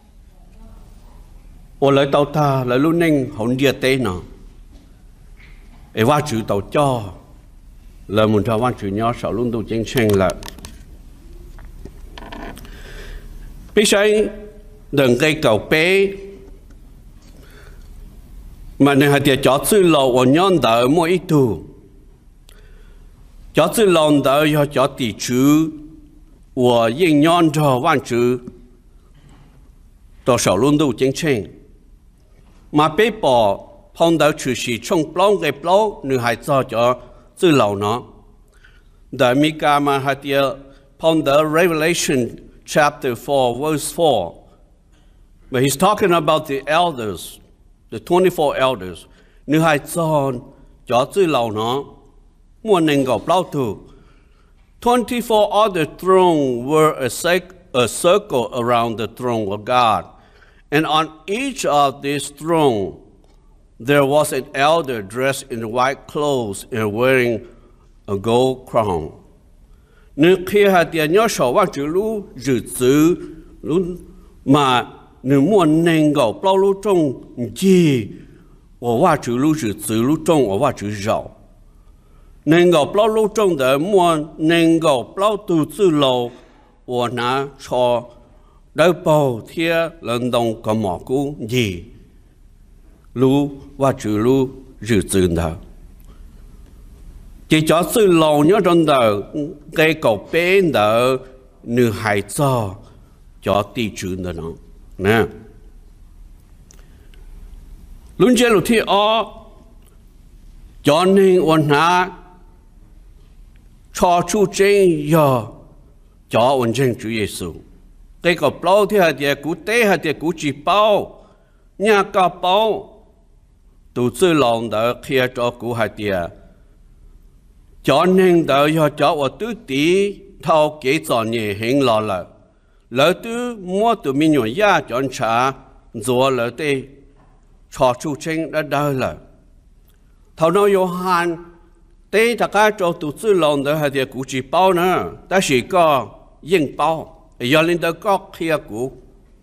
我来到他来路宁红dia tế nó，哎ว่า主到叫，来门他ว่า主鸟少论都真正了，必须能给狗背，mà nên hạt địa cho sự lâu và nhon đỡ mỗi ít tu. Cho sự lòng đỡ cho cho tỷ chú và yên nhon cho văn chú cho sở luôn đủ chính trình mà bé bỏ phong đỡ chủ sĩ trong plong cái plong nữ hãy cho cho sự lòng nó đỡ mi ca mà hạt địa phong đỡ Revelation chapter four verse four but he's talking about the elders the twenty-four elders nữ hãy cho cho sự lòng nó One and go plow to twenty-four other thrones were a circle around the throne of God. And on each of these thrones, there was an elder dressed in white clothes and wearing a gold crown. Nếu khi hạt tiền nhớ sầu vào chữ lu dự trữ lu mà nếu muốn nên gạo bao lu trong gì, ở vào chữ lu dự trữ lu trong ở vào chữ giàu. Nên gạo bao lu trong đó muốn nên gạo bao tu tư lâu, ở na cho đỡ bao thiê lần đồng có mỏ cũ gì, lu vào chữ lu dự trữ đó. Chỉ cho sự lâu nhớ trong đời cái cầu bên đó nữ hài cho cho tỷ trữ đó nó nè luôn chơi lúc thì ở cho nên ôn hạ cho chú trên giờ cho ôn trên Chúa Giêsu cái cầu bao thì hạt địa cú tế hạt địa cú chỉ bao nhà cả bao tụ sự lòng đó khi cho cú hạt địa cho nên đó cho cho ở tứ tí thao kế cho nhẹ hình lò lợ lỡ tứ mua tụi mình nhỏ ya chọn trả rồi lỡ tê cho chú chính đã đời lợ thao nói yêu han tê tất cả cho tụi sư lòng đó hay là cụ chỉ bao nữa ta chỉ có yên bao giờ lên đó có kia cụ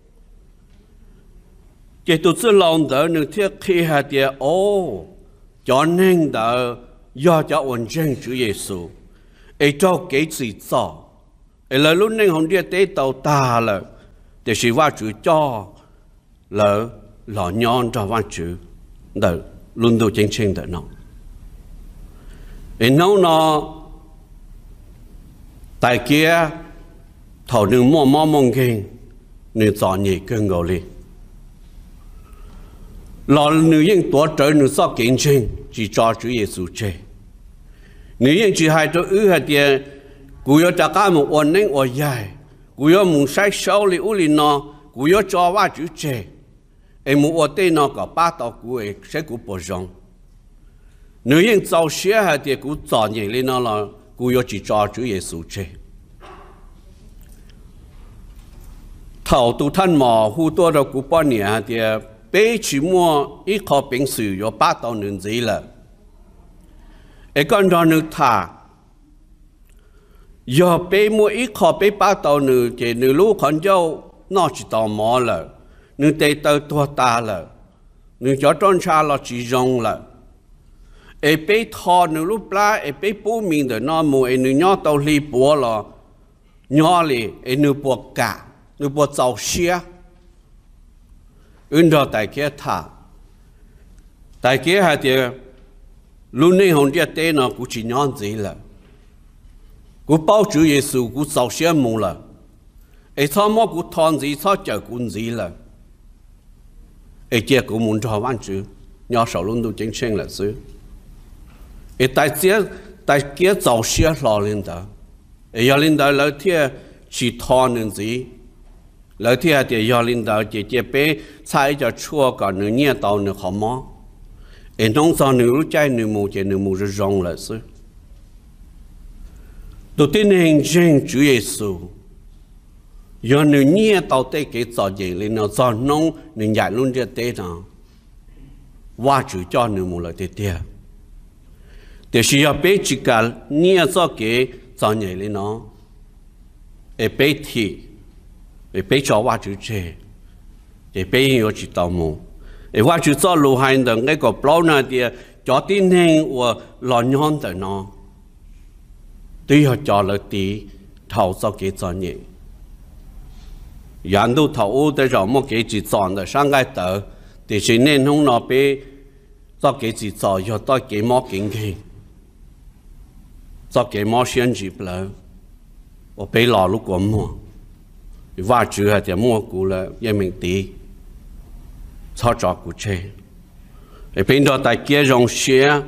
chỉ tụi sư lòng đó nữa thiết khi hay là ô cho nên đó do cho ổn định Chúa Giêsu, ấy cho cái gì cho, ấy là lúc này hôm nay tế tàu ta là, để sĩ va Chúa cho, là là nhon cho va Chúa, đó luôn đồ chính chính đó nó, ấy nó nó, tại kia, thầu đừng mua mua mong kinh, nên chọn nhị cơn ngầu đi, là nữ nhân tuổi trẻ nữ sao kinh chính, chỉ cho Chúa Giêsu chơi. Nếu như chỉ hai chỗ ư hạt tiền, cú yo trả cả một ổn định ở dài, cú yo muốn sai sâu li u li nó, cú yo cho vào chữ chế, em muốn ở đây nó có ba tàu cú ấy sẽ cú bỏ rong. Nếu như giàu xe hạt tiền cú chọn gì li nó là cú yo chỉ cho Chúa Giêsu chế. Thầu tu thân mò hu多的cú bao nhiêu hạt tiền, bé chỉ mua ít khó bình sự有八到年纪了。ไอ้ก้อนดอนนึกท่าอย่าไปมัวอีกขอไปป้าตัวนึงเจนึกลูกคนเจ้านอกจิตต่อหมอเลยนึกเตยเตยตัวตาเลยนึกจอดจนชาเราจีจงเลยไอ้ไปทอนึกลูกปลาไอ้ไปปูมิงเดนอมูไอ้นึกย่อตัวรีปัวหรอย่อเลยไอ้นึกปวดกะนึกปวดเจ้าเชียอื่นเราแต่แค่ท่าแต่แค่หาเดียlúc này hồng địa tế nó cũng chỉ nhon gì là cũng bao Chúa Giêsu cũng giàu xe mù là ấy sao mà cũng thon gì sao chờ cũng gì là ấy kia cũng muốn cho văn Chúa nhỏ sau luôn都chính xác là sự ấy tại kia tại kia giàu xe lo lên đó ấy giờ lên đó lời thiê chỉ thon nên gì lời thiê thì giờ lên đó chỉ chỉ bé sai cho chua còn nữa nhẹ tàu nữa khó mò em nông sản nữ lúc trái nữ mù chỉ nữ mù rất rong là sự. Đầu tiên hành trình Chúa Giêsu, giờ nữ nhẹ tàu tê cái trò gì lên nó trò nông nữ nhảy luôn ra tê nào, qua Chúa cho nữ mù là tê tê. Để chỉ ở bên chỉ cả nhẹ trò cái trò nhảy lên nó, ở bên thì, ở bên cho qua Chúa chơi, ở bên yêu chỉ tàu mù. Ê hoa chú cho lù hành đừng cái cổ bao nà thì cho tin hình của lò nhon tới nó tuy họ cho lợi tí thầu cho cái cho nhẹ dàn đu thầu u tới rồi một cái chỉ chọn được sang cái tờ thì chỉ nên không nó bị cho cái chỉ chọn cho tôi cái mỏ kinh kinh cho cái mỏ xuyên dịp là ở bên lò lúc của mua hoa chú hay thì mua cũ là yên mình tí sao cho cụ chơi, ở bên đó tại kia rong xe,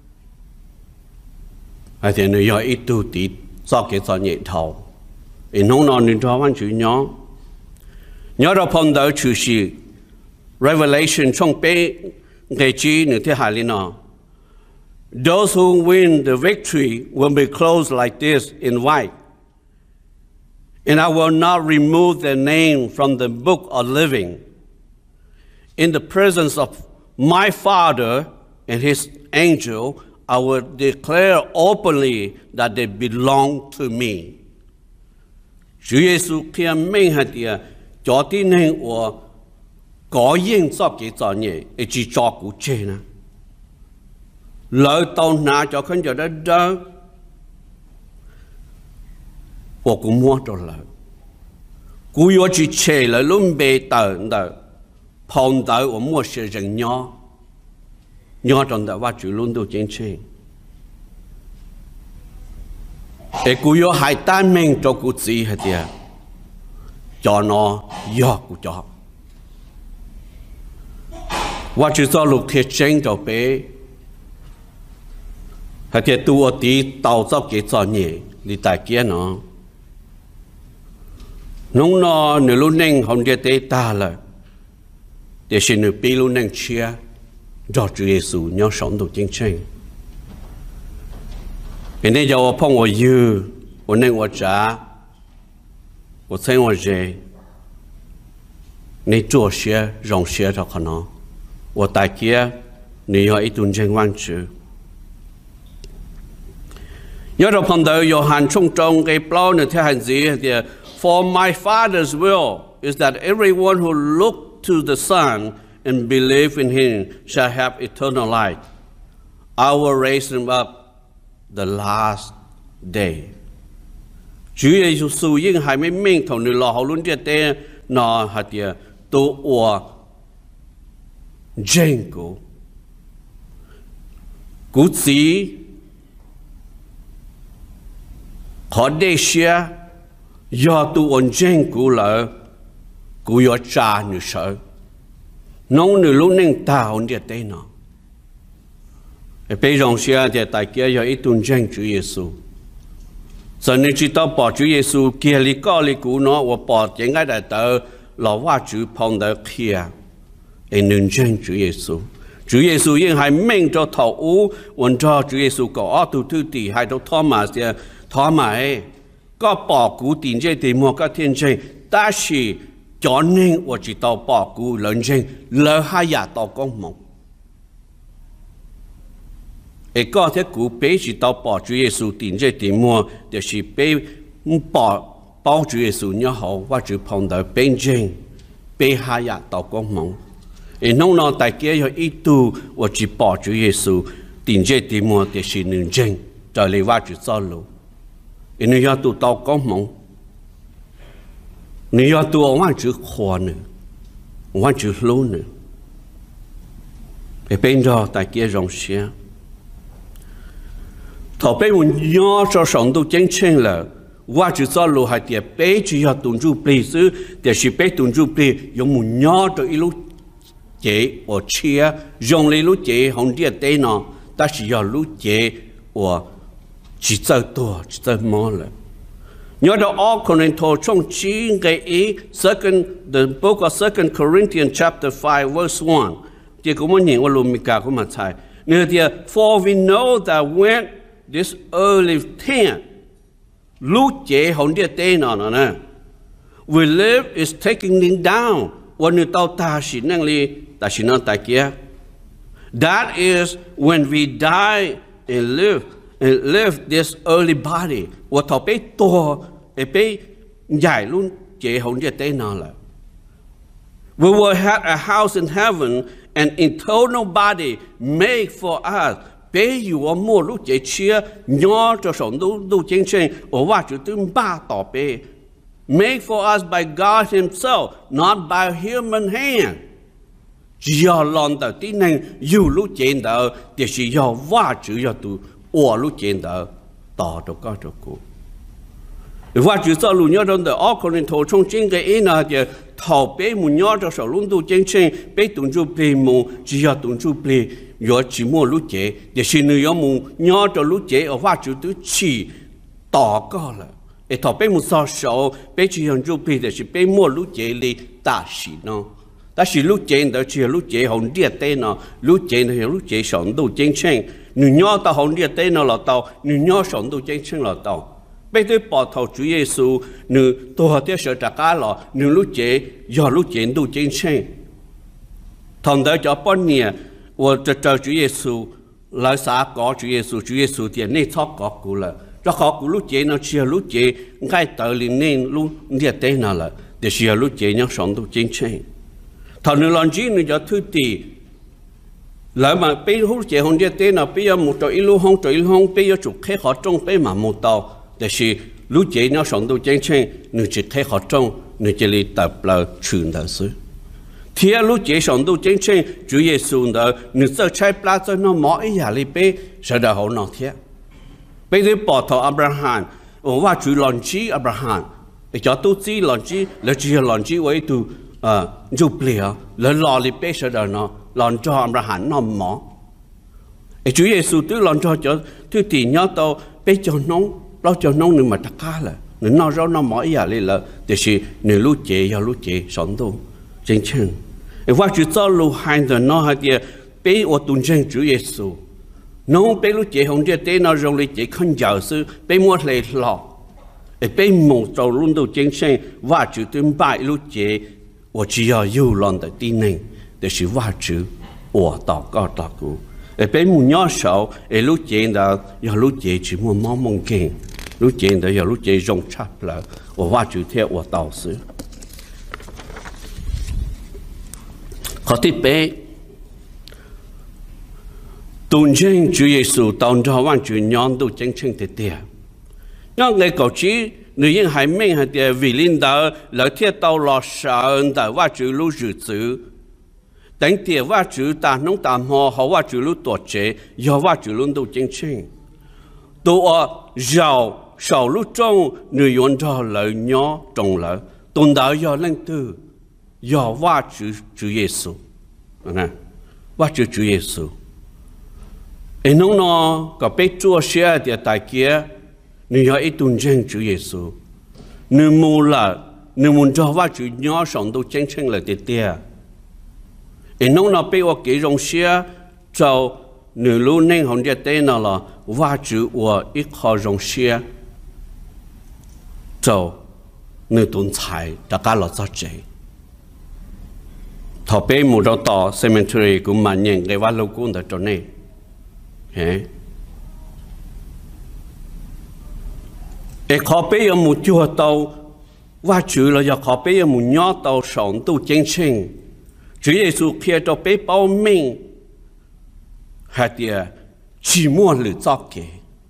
hay thì người yêu ít tu tí, sao cái sao nhẹ thầu, ở nông nông nên cho văn chữ nhớ, nhớ ra phong đó chữ gì, Revelation trong bé cái chi nữa thế hai nào, those who win the victory will be clothed like this in white, And I will not remove their name from the book of living. In the presence of my Father and his angel, I will declare openly that they belong to me. Chúa Giêsu kia minh hạt địa cho tin nên của có yên sắp cái trò nhẹ, chỉ cho cụ chế nè. Lời tao nã cho khán giả đó đó, của cụ mua cho lời. Cụ yếu chỉ chế lời luôn bề tờ tờ, phong tờ của mua sự rừng nhỏ. Nhỏ trong đó và chủ luôn đồ chính trị. Để cụ yếu hai tan mình cho cụ gì hết địa, cho nó yếu cụ cho. Và chủ do lục thiệt tranh cho bé, hạt thiệt tu ở tí tàu dọc cái trò nhẹ, đi tại kia nó. Nông nó nửa lúc nâng hồng địa tế ta là, để xin nửa bí lúc nâng chia, cho Chúa Giêsu nhau sống đồ chính tranh. Vì nên giờ我碰我yêu,我能我trả, 我称我热，你做些容些就可能，我大家你要一顿正弯住。nhớ được phần đầu Johann trong trong cái bao này theo hành gì thì for my Father's will is that everyone who look to the Son and believe in him shall have eternal life. I will raise him up the last day. Chúa Giêsu yên hai mươi minh thầu nữ lò hậu luôn địa tê nó hạt địa tu ua danh cụ cụ chỉ họ đây xe do tu ổn danh cụ là cụ yếu trả nữ sợ nông nữ lúc nên tạo địa tê nó bây giờ xe thì tại kia do ít tuần danh Chúa Giêsu. Cho nên chỉ tao bỏ Chúa Giêsu kia li có li cũ nó và bỏ những cái đại tờ là hoa Chúa phong đại kia để nâng chân Chúa Giêsu. Chúa Giêsu yên hay mình cho thầu u muốn cho Chúa Giêsu có ở tu thứ tỷ hai đâu Thomas thì Thomas có bỏ cũ tiền chơi thì mua các thiên chơi ta chỉ cho nên và chỉ tao bỏ cũ lớn chơi lỡ hai nhà tao công mộng. Ê có thể cụ bế chỉ tao bỏ Chúa Giêsu tiền chơi tiền mua để chỉ bế bỏ bao Chúa Giêsu nhớ hậu và Chúa phong đời bên trên bế hai nhà tao công mộng. Ê nông nó tại kia có ít tu và chỉ bỏ Chúa Giêsu tiền chơi tiền mua để chỉ nâng trên trở lại và Chúa cho lũ. Ê nếu có tu tao công mộng nếu có tu ở Chúa khoa nữa ở Chúa lũ nữa. Ê bên đó tại kia rộng xe thọ bé một nhỏ cho sống tu chính chính là qua chữ cho lù hai tiệt bé chỉ là tuần chu bì sư để chỉ bé tuần chu bì dùng một nhỏ cho ít lúc chế ở chia dùng lấy lúc chế không điệt tế nó ta chỉ là lúc chế ở chỉ chơi tua chỉ chơi mò là nhớ đó all Corinthians trong chín cái ý second the book of Second Corinthians chapter five verse one thì cũng muốn nhìn qua lù mi cả cũng mà sai nên thì for we know that when this early tent, lúc chế hồn địa tê nó nó nè, we live is taking it down. When you tao ta chỉ năng li ta chỉ năng tại kia. That is when we die and live and live this early body. Và thọ bé to, bé dài luôn chế hồn địa tê nó là. We will have a house in heaven, an eternal body made for us. Bé yêu ở mua lúc chế chia nhỏ cho sống đủ đủ chính trình ở và chủ tương ba tỏ bé made for us by God Himself, not by human hand. Chỉ là lòng đầu tiên nên yêu lúc chế đó thì chỉ là và chủ là tu ở lúc chế đó tỏ cho các cho cô. Và chủ sau lúc nhớ trong đó ở Corinthians trong chính cái ý nào thì thầu bé muốn nhỏ cho sống luôn đủ chính trình bé tuân chủ bé mu chỉ là tuân chủ bé yo chỉ mua lúc chế để xin người yo mu nhỏ cho lúc chế ở hoa chủ tứ chỉ tỏ có là để thọ bé mu sao sầu bé chỉ hàng chục bé để chỉ bé mua lúc chế li ta xí nó ta xí lúc chế đó chỉ lúc chế hồng địa tê nó lúc chế nó lúc chế sống đủ chính trình người nhỏ ta hồng địa tê nó là tao người nhỏ sống đủ chính trình là tao bây giờ bỏ thầu Chúa Giêsu nữ tôi tiếc sợ trả cá lọ nữ lúc chế do lúc chế đủ chính xác thằng đó cho bọn nhẹ và cho cho Chúa Giêsu lại xã có Chúa Giêsu Chúa Giêsu tiền này thọ có cũ là cho họ cũ lúc chế nó chia lúc chế ngay tới liền nên lúc nhiệt tên nào là để chia lúc chế nhau sống đủ chính xác thằng nữ làm gì nữ cho thứ tỷ lại mà bây giờ hút chế không nhiệt tên nào bây giờ một chỗ ít lúc không chỗ ít không bây giờ chụp khai họ trong bây mà một tàu để是lúc chế nhau sống đủ chính xác nữ chỉ khai họ trong nữ chỉ là tập là truyền đạo sư thì lúc chế sống đủ chính xác Chúa Giêsu đó nữ sợ trái plá cho nó mỗi nhà li bê sẽ đã hậu nó thiệt bây giờ bỏ thọ Abraham ởว่า Chúa làm chi Abraham để cho tôi chỉ làm chi là chỉ làm chi với tu à giúp lìa là lo li bê sẽ đã nó làm cho Abraham nó mỏ Chúa Giêsu tôi làm cho cho tôi tìm nhớ tao bê cho nông lo cho nông nữa mà tất cả là nữa nó rõ nó mỗi nhà li là để是nữ lúc chế要lúc chế sống đủ chính xác và Chúa cho lưu hành rồi nó hay là bây ở tuần trăng Chúa Giêsu nó bây lúc chế không biết thế nào rồi lấy chế không giáo sư bây mua lấy lọ bây một trâu luôn đầu chính xác và Chúa tuyên bại lúc chế và chỉ có yêu lòng để tin này để sự và Chúa và祷告祷告bây một nhỏ sau lúc chế đó giờ lúc chế chỉ muốn mong mong kinh lúc chế đó giờ lúc chế rong chắp là và Chúa theo và đạo sư có thể bé tuần trăng Chúa Giêsu tao cho万主nhóm都真正的点，那个过去女人还没还的为领导老天到了上的万主路日子，等点万主大农大毛和万主路多者，要万主路都真正，都我绕少路中女人着老鸟中了，东道要领导。要挖主主耶稣，啊，挖主主耶稣。而侬呢，个被做些的大家，你要一顿正主耶稣，你冇了，你冇做挖主鸟上都真正了的点。而侬呢，被我给容些，就你路宁红的点那了，挖主我一靠容些，就你顿财大家落做这。thọ bé một đầu tỏ cemetery cũng mà nhận cái vá lâu cũng ở chỗ này, hả? Để khó bé ở một chùa tàu, vá chữ là do khó bé ở một nhỏ tàu sống tu chân sinh, Chúa Giêsu kia cho bé bảo mình, hay là chỉ muốn lựa chọn cái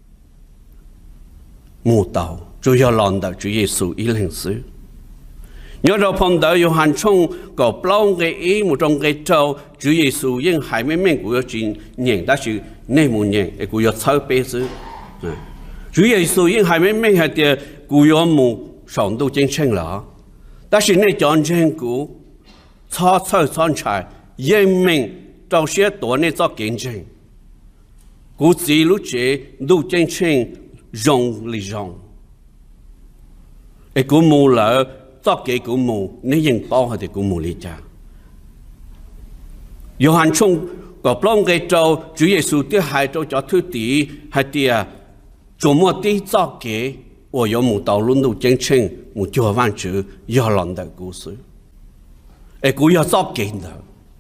một tàu, chủ yếu làm được Chúa Giêsu ý linh sử. nhớ đâu phong đời yêu hành trong có bao cái ý một trong cái trâu Chúa Giêsu nhưng hai mươi mấy của chuyện nhận đã sự nên một nhận để của thâu bé xứ Chúa Giêsu nhưng hai mươi mấy hai tiền của một sống tu chính chân là đã sự nên chọn chân của cho thâu son trái yên mình trong些多年做见证của chỉ lúc chế tu chính chân rong li rong để của mù lỡ cho cái của mù nếu những bao thì của mù lý cha. Yêu hành chung có bao cái trâu Chúa Giêsu tiêu hai trâu cho thứ tỷ hai tia chủ mua tí cho cái và yêu mù tàu luôn đủ chân chân mù chùa văn chữ yêu lòng đại故事. Ai cũng yêu cho cái đó.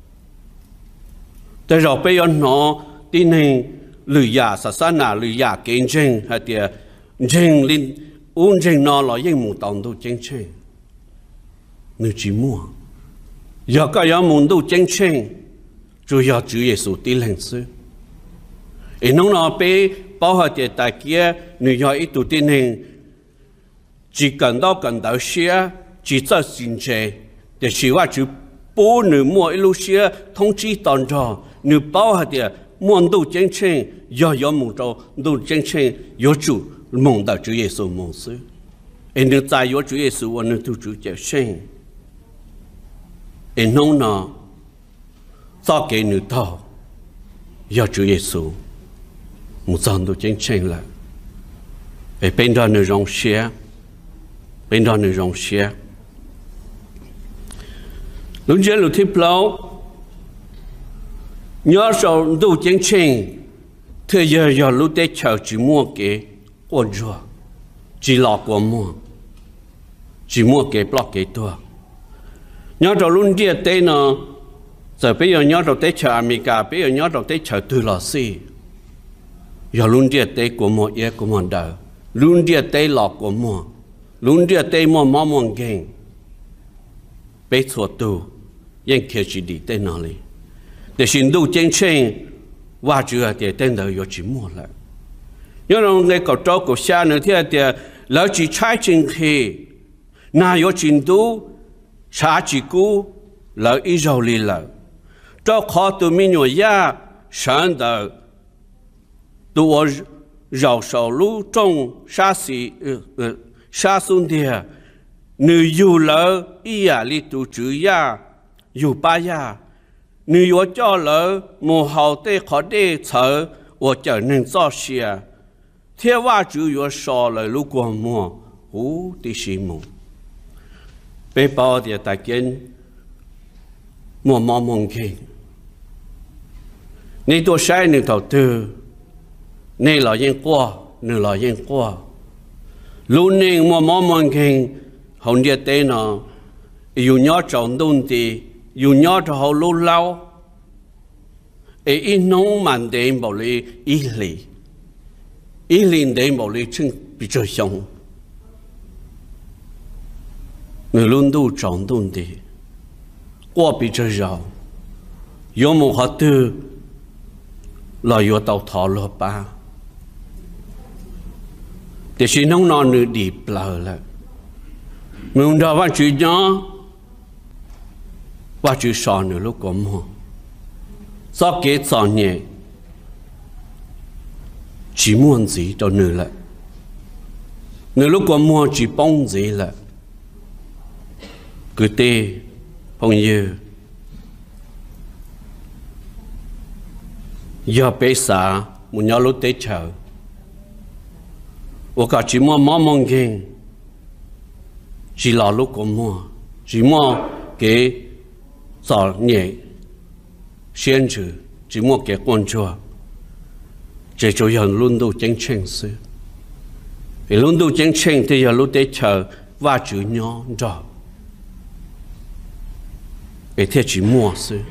Tại rồi bây giờ nó tin hình lười giả sát sát nào lười giả kiến chân hai tia chân linh uống chân nó là những mù tàu đủ chân chân. Nếu chỉ mua, giờ các nhà muốn đủ chân chân, chủ yếu Chúa Giêsu tin lên sự. Ở nông nó bé bao hạt tiền tài kia, nếu giờ ít tu tin hình, chỉ cần đó cần đó xe, chỉ cho xin chế, để chỉว่า Chúa bố nếu mua ít lúc xe thông chí toàn cho, nếu bao hạt tiền muốn đủ chân chân, giờ giờ muốn cho đủ chân chân, giờ chủ muốn đạo Chúa Giêsu muốn sự. Ở nếu tại giờ Chúa Giêsu và nếu tu Chúa chịu sinh. Em nông nó cho cái nữ thọ do Chúa Giêsu một dòng đồ chính tranh là em bên đó nữ rong xe bên đó nữ rong xe lúc trước lúc tiếp lâu nhớ sau đồ chính tranh thời giờ giờ lúc tết chờ chỉ mua cái quần rùa chỉ lọ của mua chỉ mua cái block cái tua nhớ đầu luôn đi tây nó giờ bây giờ nhớ đầu tây chờ America bây giờ nhớ đầu tây chờ từ lò xì giờ luôn đi tây của mua ye của mua đời luôn đi tây lọ của mua luôn đi tây mua mua mua geng bây giờ tu yên kia chỉ đi tây nào đi để xin du chân chân và chưa để tên đời có chỉ mua lại nhớ rằng người cậu cháu của xa nữa thì là lỡ chỉ trái chân khi na có trình độ xa chỉ cũ lỡ ít giàu lì lỡ cho khó tụi mình nhớ ya sáng đời tụi giàu sầu lũ trong xa xì xa xuống địa nữ dù lỡ ý à li tụi chữ ya dù ba ya nữ có cho lỡ mùa hậu tê khó đê chờ và trở nên do xìa thiên hoa chủ yếu so lời lúc qua mùa hú tí xì mù bế bao thì tại kiến mùa mò mong kinh nên tôi sai nên đầu tư nên là yên qua nên là yên qua luôn nên mùa mò mong kinh hồng địa tế nó yêu nhớ trọng đông thì yêu nhớ cho họ lâu lâu ấy in nông màn đêm bảo lý ý lý ý liên đến bảo lý chân bị chơi xong người luôn đủ trọng đông thì qua bị chơi giàu có một họ tư là có tàu thọ lọ ba để xin nông non nữ đi bờ lại mình đã văn chữ nhớ và chữ sò nữa lúc có mùa do kế sò nhẹ chỉ muốn gì cho nữ lại nữ lúc có mùa chỉ bông gì lại cứ tê phong như giờ bé xã một nhau lúc tết chờ và cả chỉ mua món mong kinh chỉ là lúc có mua chỉ mua cái sò nhẹ xiên chữ chỉ mua cái con chua chỉ cho dân luôn đủ chân chân sư vì luôn đủ chân chân thì giờ lúc tết chờ và chữ nhỏ rồi để thế chỉ mua sư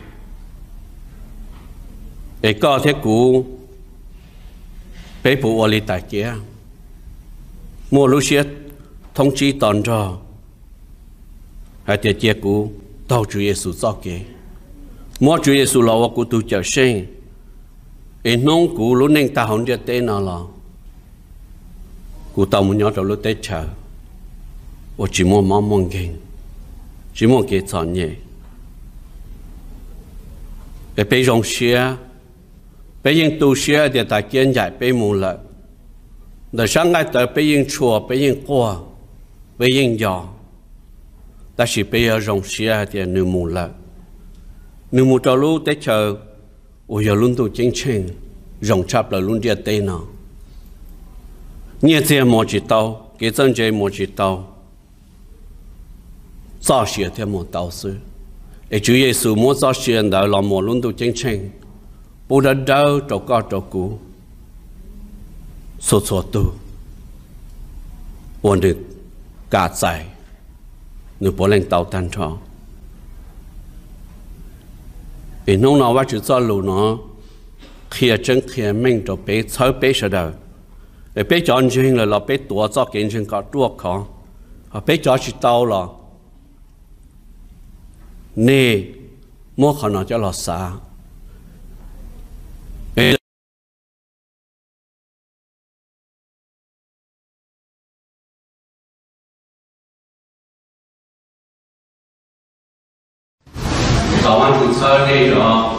để có thế cũ bé phụ ở lại tại kia mua lúc xưa thông chí toàn rồi hai tiệt chia cũ tàu Chúa Giêsu cho kế mua Chúa Giêsu là của tu trở sinh để nông cũ lúc nên ta không biết tên nào là cũ tàu muốn nhớ lúc tết chờ và chỉ mua món mong kinh chỉ mua cái chọn nhẹ để bây giờ xưa bây giờ tu xưa thì ta kiến giải bây mù lại để sáng ngày tới bây giờ chùa bây giờ qua bây giờ gió ta chỉ bây giờ rong xưa thì nửa mù lại nửa mù cho lúc tết chờ ôi giờ luôn tu chính chính rong chắp là luôn đi tây nào nhẹ thế một chỉ tàu cái chân chơi một chỉ tàu sao xưa thì một tàu xưa để Chúa Giêsu muốn cho xuyên đạo làm một luôn tu chính chính bố đã đau cho con cho cũ số số tu ổn định cả giải nếu bố lên tàu tan cho vì nông nào bắt chước cho lù nó khi chân khi mình cho bé chơi bé sợ đời để bé chọn chuyện là là bé tuổi cho kiến chuyện cả tua khó bé chọn chỉ tàu là nè mua khả năng cho là xa tàu ăn cũng sao đây đó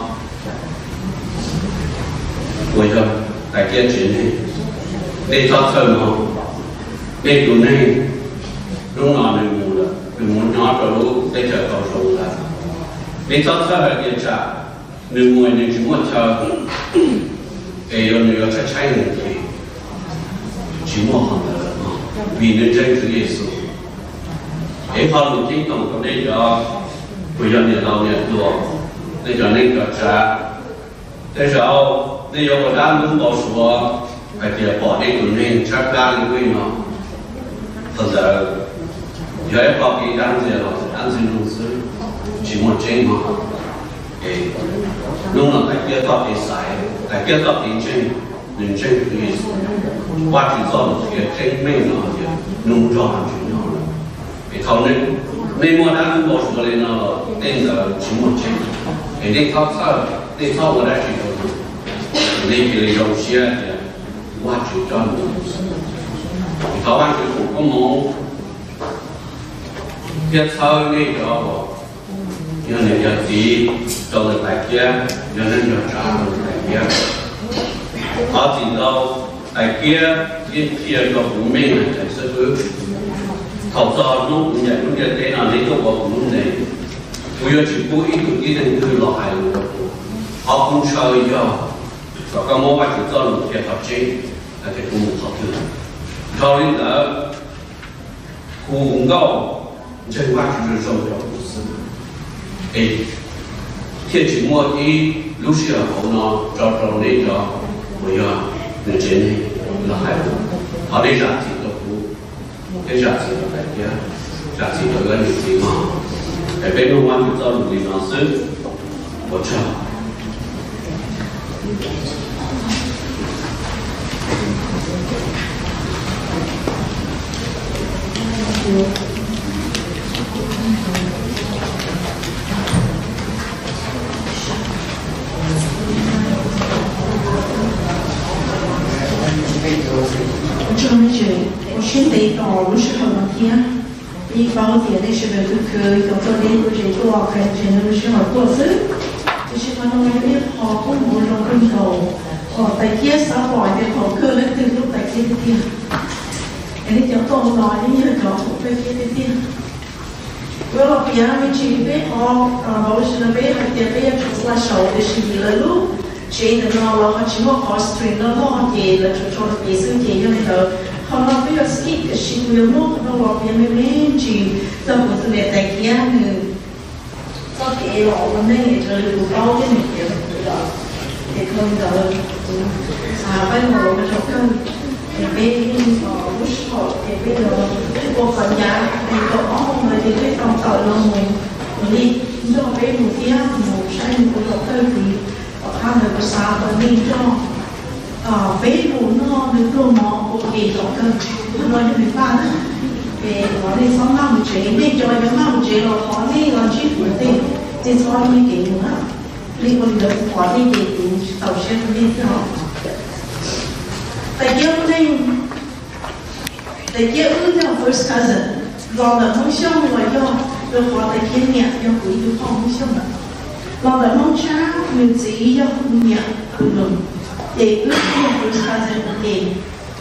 bây giờ tại kia chuyện này đây cho thơ mà đây tụi này lúc nào đừng ngủ là đừng muốn nói rồi lúc đây chờ cầu sầu là đây cho thơ là kia trả đừng ngồi đừng chỉ muốn chờ để rồi nữa sẽ cháy người thì chỉ muốn học là vì nên tranh Chúa Giêsu để họ được chính tổng của đây đó bây giờ nhà tàu nhà chùa bây giờ nên cả trả thế sao bây giờ có đám muốn bỏ sủa phải thì bỏ đi tụi nên chắc ra lên quên nó Còn giờ giờ em học đi đang giờ học ăn sinh công sư chỉ một trên mà cái lúc nào tại kia tập thì sai tại kia tập thì trên nên trên thì qua chỉ do một cái trên mình nó thì nung cho hàng chuyện nó cái thằng nên nên mua đang bỏ số lên nó tên là chỉ một trên cái đi thao sao đi thao ở đây chỉ có nên cái dòng xe thì qua chỉ cho một thao ban chỉ cũng có một biết thao này đó cho nên giờ chỉ cho được tại kia cho nên giờ trả được tại kia họ chỉ đâu tại kia cái kia có cũng mình là phải sơ cứ thầu do nó cũng nhận nó nhận thế nào đấy tôi có cũng này bây giờ chỉ cố ý tự ý thành thứ lo hại họ cũng chơi cho và các mối quan hệ cho một cái hợp chế là cái cùng một hợp thứ cho nên là khu cũng cao trên quan hệ trong trong cuộc sống ấy hiện chỉ mua đi lúc xưa họ nó cho cho nên cho bây giờ người trên này là hai họ đi ra thì nó cũng cái ra thì nó phải kia ra thì nó gần như thế mà cái bên ngoài quan cho một người nó sức hỗ trợ cho nên chuyện我先得到六十号那天，一包点的时候就可以，有做的有些多，看见六十号多次，就是他们那边好多模样更高，哦，大家啥话的好可能都都大家的点，人家讲东南的也讲大家的点。我老边那这边哦，啊，我是那边那边边出来烧的是一了路。chuyện là nó là họ chỉ có họ stream nó nó về là cho cho cái sự kiện như thế họ nó bây giờ skip cái sự việc nó nó là cái mấy mấy chuyện cho một sự việc tại kia người cho cái họ nó mấy người chơi được bao cái này kiểu đó thì không được à bây giờ nó cho cái thì bên họ lúc họ thì bây giờ cái bộ phận nhà thì có ông người thì cái công tội nó mình đi do bên một phía một sai một cái cái thì他们不杀的命中，啊，北部呢，你做么不给做个，他们就没办法。诶，我哋上南唔住，你再有南唔住咯，我呢個專門的，即係我呢幾年啊，呢個就我呢幾年就學呢啲。第二個呢，第二個呢 first cousin，老人好像我要要學第幾年，要回去放好像啦。老人好像你自己要姑娘可能也不是不是他在那里，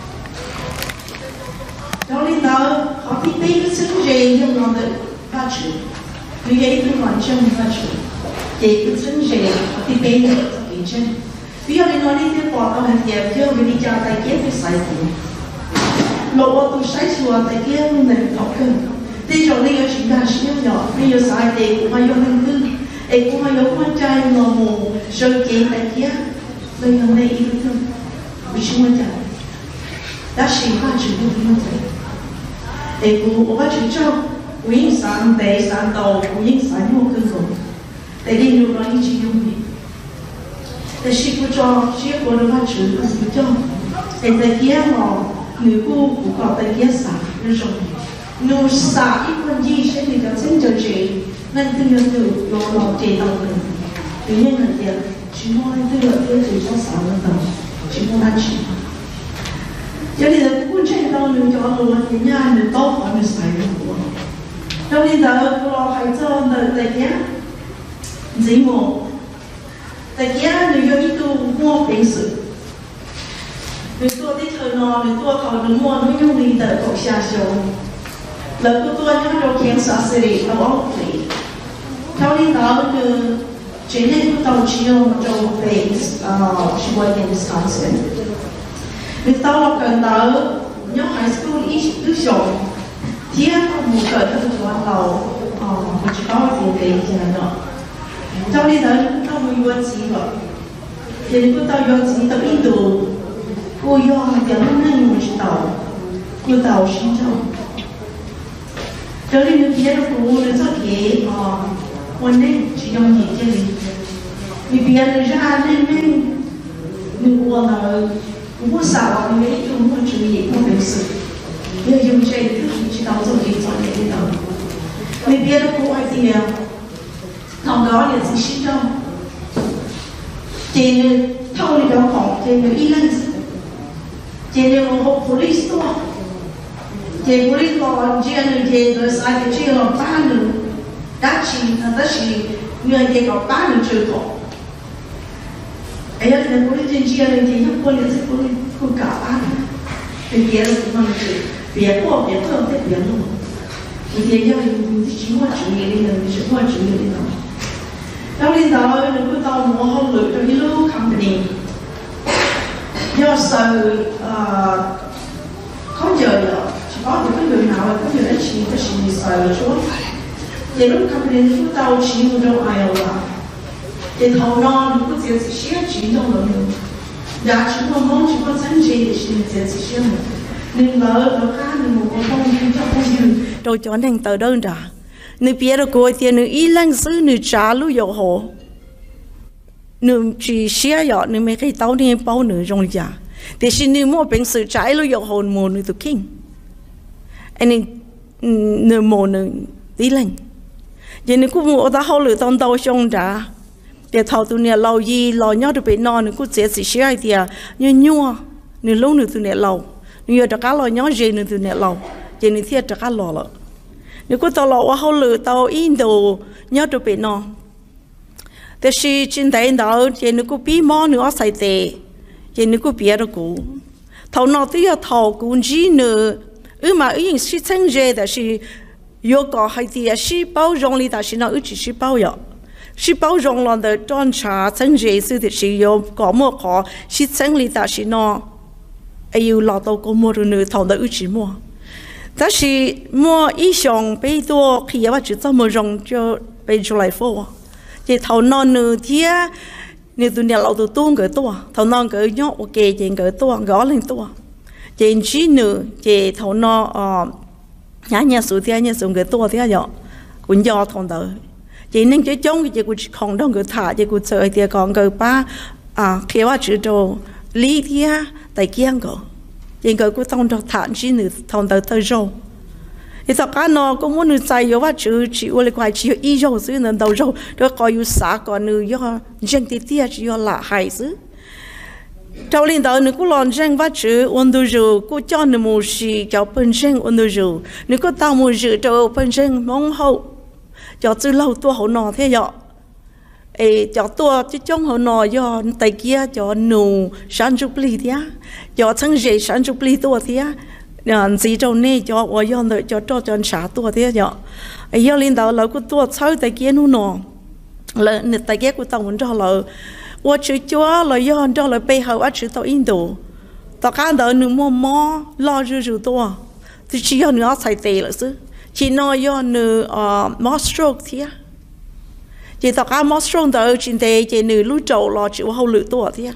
然后领导好ที่เป็นก็ซึ่งเรียนเรา的发展，佢也เป็น完全的发展，也不ซึ่งเรียน好ที่เป็นก็เป็นเช่นพี่要领导你ที่ปอดเอาเดียวเดียววิธีการแต่เกี่ยวกับสายตาเราว่าตัวใช้ชัวร์แต่เกี่ยวกับในท้องขึ้นที่เราเนี่ยชิงการเชี่ยวหยอดไม่ยอมสายเด็กไม่ยอมนั่งขึ้นเอกมา有关ใจงอมูเชื่อเกี่ยวกับเกี่ยวเลยยังไม่อีกทั้งวิชวลใจแต่สิ่งที่ฉันไม่รู้ใจเอกกูว่าฉันชอบวิ่งสานเตะสานโตวิ่งสานโยกขึ้นก่อนแต่เรียนรู้เราอีกยิ่งดีแต่สิ่งกูชอบสิ่งกูรู้ว่าฉันก็ไม่ชอบแต่แต่เกี่ยวกับหนูกูกูก็แต่เกี่ยวสานรู้จักหนูสานอีกคนยี่สิบนี่ก็ซึ่งจะเจอนั่นคือเรื่องอยู่รอรอเจตเอาเงินหรือยังไงเดียวชิมว่า这个这个就叫啥了的ชิมว่าชิม有啲人官車到你咗路啊，點解你多可能使嘅喎？有啲就個係做那第幾節目，第幾你有呢個摸平時，你做啲頭腦，你做頭腦摸，你用你的頭下手，แล้วก็ตัวนี้เราเขียนสาสิริเราเอาไปเท่าที่เราคือ Chang cũng tàu chiều trong về she work in Wisconsin. Vì tàu là cần tàu nhớ high school ít ít xong, thì có một cái thứ cho tàu, mình chỉ có tiền để gì nữa. Trong đi tàu cũng tàu một yuan gì rồi, thì cũng tàu yuan gì tàu Ấn Độ, cô yuan là cái lúc này mình chỉ tàu, cô tàu sinh trong, cho nên nó biết nó cũng nó rất dễ ờ quan nên chỉ dùng gì cho mình vì biết nó ra nên nên mình qua là cũng có sao mình ấy cũng có chú ý cũng được sự nếu dùng chơi thì chỉ đào rồi thì chọn cái gì đó mình biết nó cũng ai thì thằng đó là gì xí trong trên thâu đi đâu học trên cái ý lên trên cái học police đó trên police lo trên trên rồi sai cái trên lo ba nữa đã chỉ đã chỉ người cái có ba nữa chưa có ấy là cái police trên trên này thì không có liên sẽ police không cả ba thì kia là cũng là chuyện việc của việc không thể việc luôn thì việc giao mình chỉ chỉ muốn chủ nghĩa đi nữa chỉ muốn chủ nghĩa đi nữa trong liên đó nó cứ tao mua không được cho cái lúc company do sợ không giờ rồi chỉ có những cái người nào là có người đã chỉ có chỉ sợ chúa thì lúc company chúng tao chỉ mua đâu ai đâu à thì thầu non nó cứ chỉ chỉ chỉ trong đó nữa đã chỉ có mong chỉ có chân chỉ để chỉ chỉ chỉ nữa nên vợ nó khác nên một con không cho không dư rồi cho nên tờ đơn ra nữ biết được cô thì nữ ý lăng sư nữ trả lu dầu hồ nữ chỉ xia dọ nữ mấy cái tàu này bao nữ trong nhà thì xin nữ mua bình sự trái lu dầu hồ mua nữ tụ kinh anh nữ mua nữ ý lăng vậy nữ cũng mua ta hậu lửa tông tàu trong ra để thầu tụi này lâu gì lâu nhau được bên non nữ cũng sẽ chỉ xia thì như nhua nữ lâu nữ tụi này lâu nữ giờ cả lâu nhau gì nữ tụi này lâu vậy nữ thiệt cả lâu rồi nếu có tàu lọ hậu lửa tàu in đồ nhớ được bên nó,แต่是真的到现在个比毛nữa sai tệ, hiện nay个别的股，头脑都要头工资呢，而嘛已经是成热的是，有个还的是包容里，但是那一直是包药，是包容了的端茶成热是的是有个么个是成里，但是那，哎呦老到个么的呢，头的一直么。但是mua ý xong bây giờ khi mà chỉ cho mua rong cho bây giờ lại phố, thì thầu non nữa thì nếu tụi này lâu tụi tuôn cái tua, thầu non cái nhóc ok thì cái tua gõ lên tua, thì chỉ nữa thì thầu non nhà nhà số thì nhà số cái tua thì vậy, cũng do thằng đó, thì nên cái trong cái cũng không đông cái thả thì cũng chơi thì còn cái ba à khi mà chỉ cho lý thì tại kiêng cái nhưng cái cũng thông được thản chỉ nữ thông được tới rồi, thì tất cả nó cũng muốn nữ sai yếu và chữ chịu lại quay chịu ý rồi chứ nên đầu rồi, đó coi yếu xả còn nữ do dân thì tia chỉ do là hay chứ, trong liên đạo nữ cũng làm dân và chữ ôn đồ rồi, cũng cho nữ một sự cho bên dân ôn đồ rồi, nữ cũng tạo một sự cho bên dân mong hậu, cho từ lâu tua hậu nọ thế vậy. Ê, cho tôi chứ trong họ nói do tay kia cho nụ sản xuất lý thế cho thân dễ sản xuất lý tôi thế à gì trong này cho ở do đợi cho cho cho xã tôi thế nhở ấy do liên đạo là của tôi sau tay kia nụ nọ là nửa tay kia của tao muốn cho là tôi chữ chúa là do cho là bây giờ ở chữ tao in đồ tao cả đời nửa mua mò lo rư rư tôi thì chỉ do nửa xài tệ là chứ chỉ nói do nửa mò stroke thế chỉ tao cá mót strong tao trên đây chỉ nửa lúa trâu lo chịu hậu lửaตัวthế,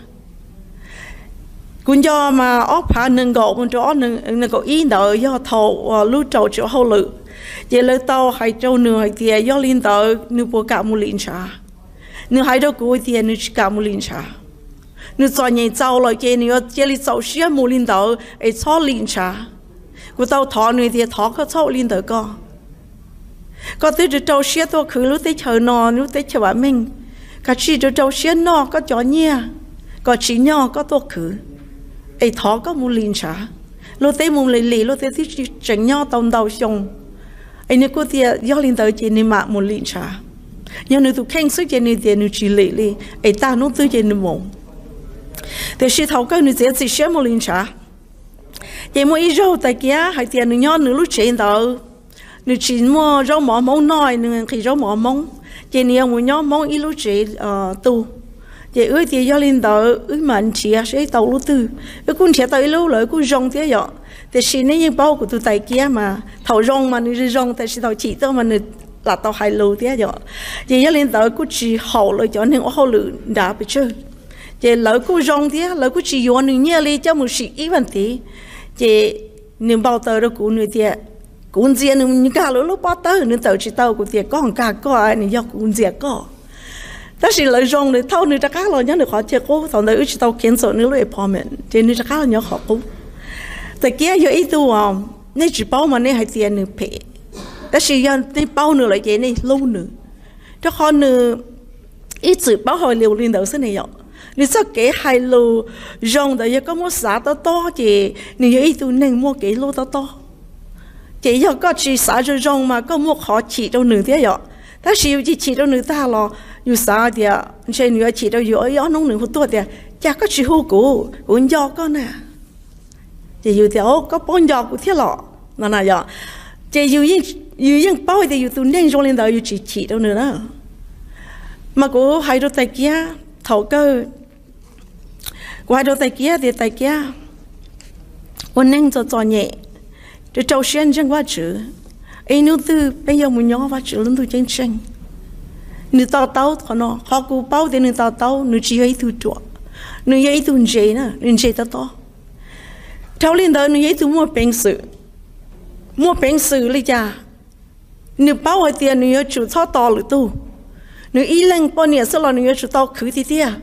cũng do mà ốp hạ nâng gạo một chỗ nâng nâng gạo ý đợi do thầu lúa trâu chịu hậu lửa, chỉ lỡ tao hai trâu nửa hai tia do liên tao nửa bộ cả một lìn trà, nửa hai trâu cuối tia nửa cả một lìn trà, nửa cho nhảy trâu rồi chỉ nửa chỉ lì trâu xía một lìn tao ấy cho lìn trà, của tao thọ nửa tia thọ có cho lìn tao co. Có tới được trâu xía tôi khử lúc tới chờ nò lúc tới chờ bà mình cả chỉ được trâu xía nò có chó nhia có chỉ nhỏ có tôi khử ấy thó có một lìn trả lúc tới một lì lì lúc tới tới chẳng nhỏ tông đầu xong ấy nếu có tiền do lìn tới chỉ nên mặc một lìn trả nhưng nếu tụi khen sức chỉ nên tiền nếu chỉ lì lì ấy ta nó tới chỉ nên một thì khi thấu cái nếu chỉ xía một lìn trả vậy mỗi rau tại kia hay tiền nếu nhỏ nếu lúc trên tàu nếu chỉ mua rau mỏ mông nói nếu khi rau mỏ mông chỉ nếu mua nhỏ mông ít lúc chế tu vậy ơi thì do linh đạo ơi mạnh chia sẽ tàu lúc tư ơi cũng chia tới lâu rồi cũng rong thế vậy thì xin nếu như bao của tụi tài kia mà thầu rong mà nếu rong thì thầu chỉ tao mà nếu là tao hai lâu thế vậy vậy do linh đạo cũng chỉ hậu rồi cho nên hậu lử đã bị chơi vậy lỡ cũng rong thế lỡ cũng chỉ vô nếu nhớ đi cho một sự ý vấn thế vậy nếu bao tờ đó cũng như thế cũng gì nữa những cái lúc lúc bắt tới nữa tàu chỉ tàu của tiệt có hàng cả có ai nữa do cũng gì có đó là lời rong để thâu nữa các lo nhớ được họ chơi cố thằng đấy chỉ tàu kiến sợ nữa lấy apartment thì nữa các lo nhớ họ cố tại kia giờ ít tu à nên chỉ bao mà nên hay tiền nữa pay đó là giờ nên bao nữa lại vậy này lâu nữa cho con nữa ít chỉ bao hồi liều lên đầu thế này vậy nếu sao cái hai lô rong đấy có mua giá to to thì nếu ít tu nên mua cái lô to to chỉ giờ có chỉ xả cho rong mà có mua khó chỉ đâu nữa thế vậy ta chỉ chỉ chỉ đâu nữa ta loอยู่สาเดียใช่เนื้อฉีดเราอยู่อ้อยน้องหนึ่งคนตัวเดียจากก็ชิวกูกูยอก็น่ะจะอยู่เดียวก็ป้อนยอกูเที่ยวหล่อนั่นน่ะยอจะอยู่ยิ่งอยู่ยิ่งป้อยแต่อยู่ตัวเน่งโรงเรียนเราอยู่ฉีดฉีดเราเนื้อนะมากูให้เราแต่เกี้ยเท่าก็กูให้เราแต่เกี้ยเดี๋ยวแต่เกี้ยวันนึงจะจอเนี่ยจะเจ้าเชียนจังว่าจื้อไอ้นู้ตื้อเป็นยามุนยอว่าจื้อลุ้นตัวจริงจริงnữ tao tao họ nó họ cứ bao thì nữ tao tao nữ chỉ hay tu chuột nữ hay tu dễ nè nữ dễ tao to thâu lên đó nữ hay tu mua bánh sữa mua bánh sữa lấy cha nữ bao hay tiền nữ hay chủ thao to lử tu nữ y lăng bao nhiêu số là nữ hay chủ tao khử thì thế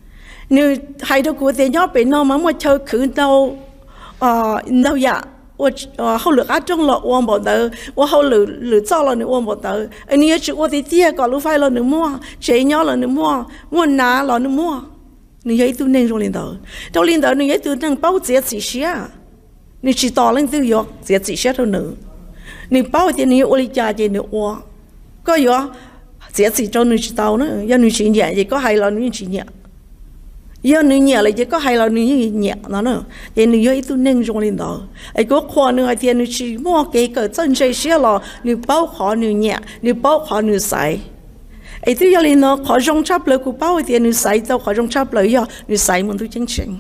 nữ hay đâu của tiền nhớ bên nó mà mua chơi khử đâu à đâu vậy我呃后来啊中了我冇得，我后来来做了你我冇得，哎你要是我的爹搞路费了你么，谁鸟了你么，我拿了你么，你要都能做领导，做领导你要都能包这几些，你知道了都要这几些都能，你包的你我的家的你我，个要这几种你知道呢，要你去年也个还了你去年。giờ nữ nhà lại chỉ có hai là nữ nhà nó nữa, vậy nữ ấy tu nên trong lên đó, ai có khoa nữ hay tiền nữ chỉ mua cái cái chân chơi xíu là nữ bao khó nữ nhà, nữ bao khó nữ sai, ai tu giờ lên nó khó trong chấp lời của bao tiền nữ sai đâu khó trong chấp lời giờ nữ sai muốn tu chính chính,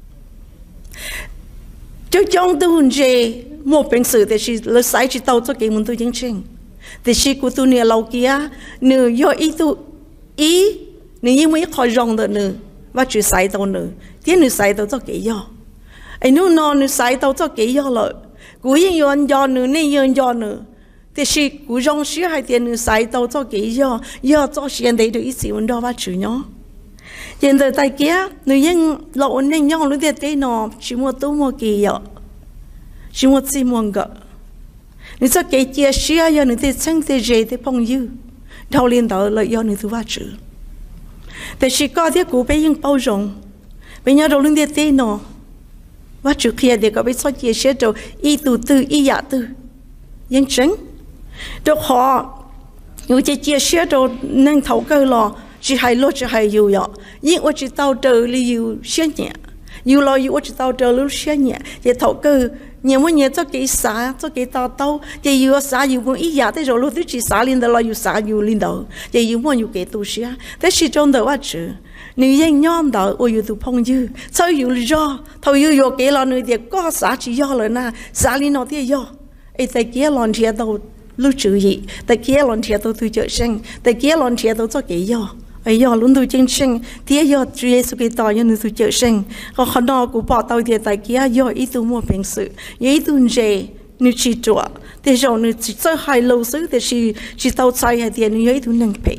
cho trong tu hồn gì mua bình sự thì chỉ lời sai chỉ tao cho cái muốn tu chính chính, thì chỉ của tu nhà lâu kia nữ giờ ý tu ý nữ như mấy khó trong đó nữว่าจุดใส่ตัวหนึ่งที่หนึ่งใส่ตัวจะกี่ยอไอ้นู่นนอนหนึ่งใส่ตัวจะกี่ยอเลยกูยังย้อนย้อนหนึ่งนี่ย้อนย้อนหนึ่งแต่สิกูย้อนซื้อให้เดียนหนึ่งใส่ตัวจะกี่ยอยอจะเสียนได้ดูอีสิวันดอว่าจุดเนาะยังแต่ตะเกียหนึ่งยังหลอกหนึ่งย้อนรู้เดียดได้นอชิมัวตู้มัวกี่ยอชิมัวซีมัวกะหนึ่งจะกี่เจียเสียยอหนึ่งที่ช่างที่เจที่พงยูเท่าเรียนต่อเลยยอหนึ่งตัวว่าจุดแต่ชีก็ที่กูไปยังเป้าจงไปยังเราเรื่องเดียดเต้นอว่าจุดเขียเด็กก็ไปสอนเกี่ยเชื่อตัวอีตูตืออีหยาตือยังจังตัวขออยู่จะเกี่ยเชื่อตัวนั่งเท่ากันหรอจะให้รถจะให้อยู่หรอยิ่งว่าจะเต่าเจอหรืออยู่เชื่อเนี่ยอยู่รออยู่ว่าจะเต่าเจอหรือเชื่อเนี่ยจะเท่ากันnhiều mấy nhiều cho cái xã cho cái tao tao chỉ yêu xã yêu muốn ý giả thế rồi lúc thứ chỉ xã lên đó là yêu xã yêu lên đó chỉ yêu muốn yêu cái tu sĩ thế chỉ trong đóว่าchứ nếu anh nhom đó ôi yêu tu phong dư sao yêu do thôi yêu yêu cái là người thì có xã chỉ do rồi na xã lên nó thì do ấy tại kia lon chia đâu lúc chữ gì tại kia lon chia đâu tu chợ sinh tại kia lon chia đâu cho cái do ấy do luôn tu chân sinh thì do Chúa Giêsu cái tao nhân tu chợ sinh còn họ nói của bỏ tao thì tại kia do ý tu mua bình sự ý tu dễ nếu chỉ chùa thì rồi nếu chỉ chơi hai lâu xứ thì chỉ chỉ tao sai hay tiền nếu ý tu nâng bể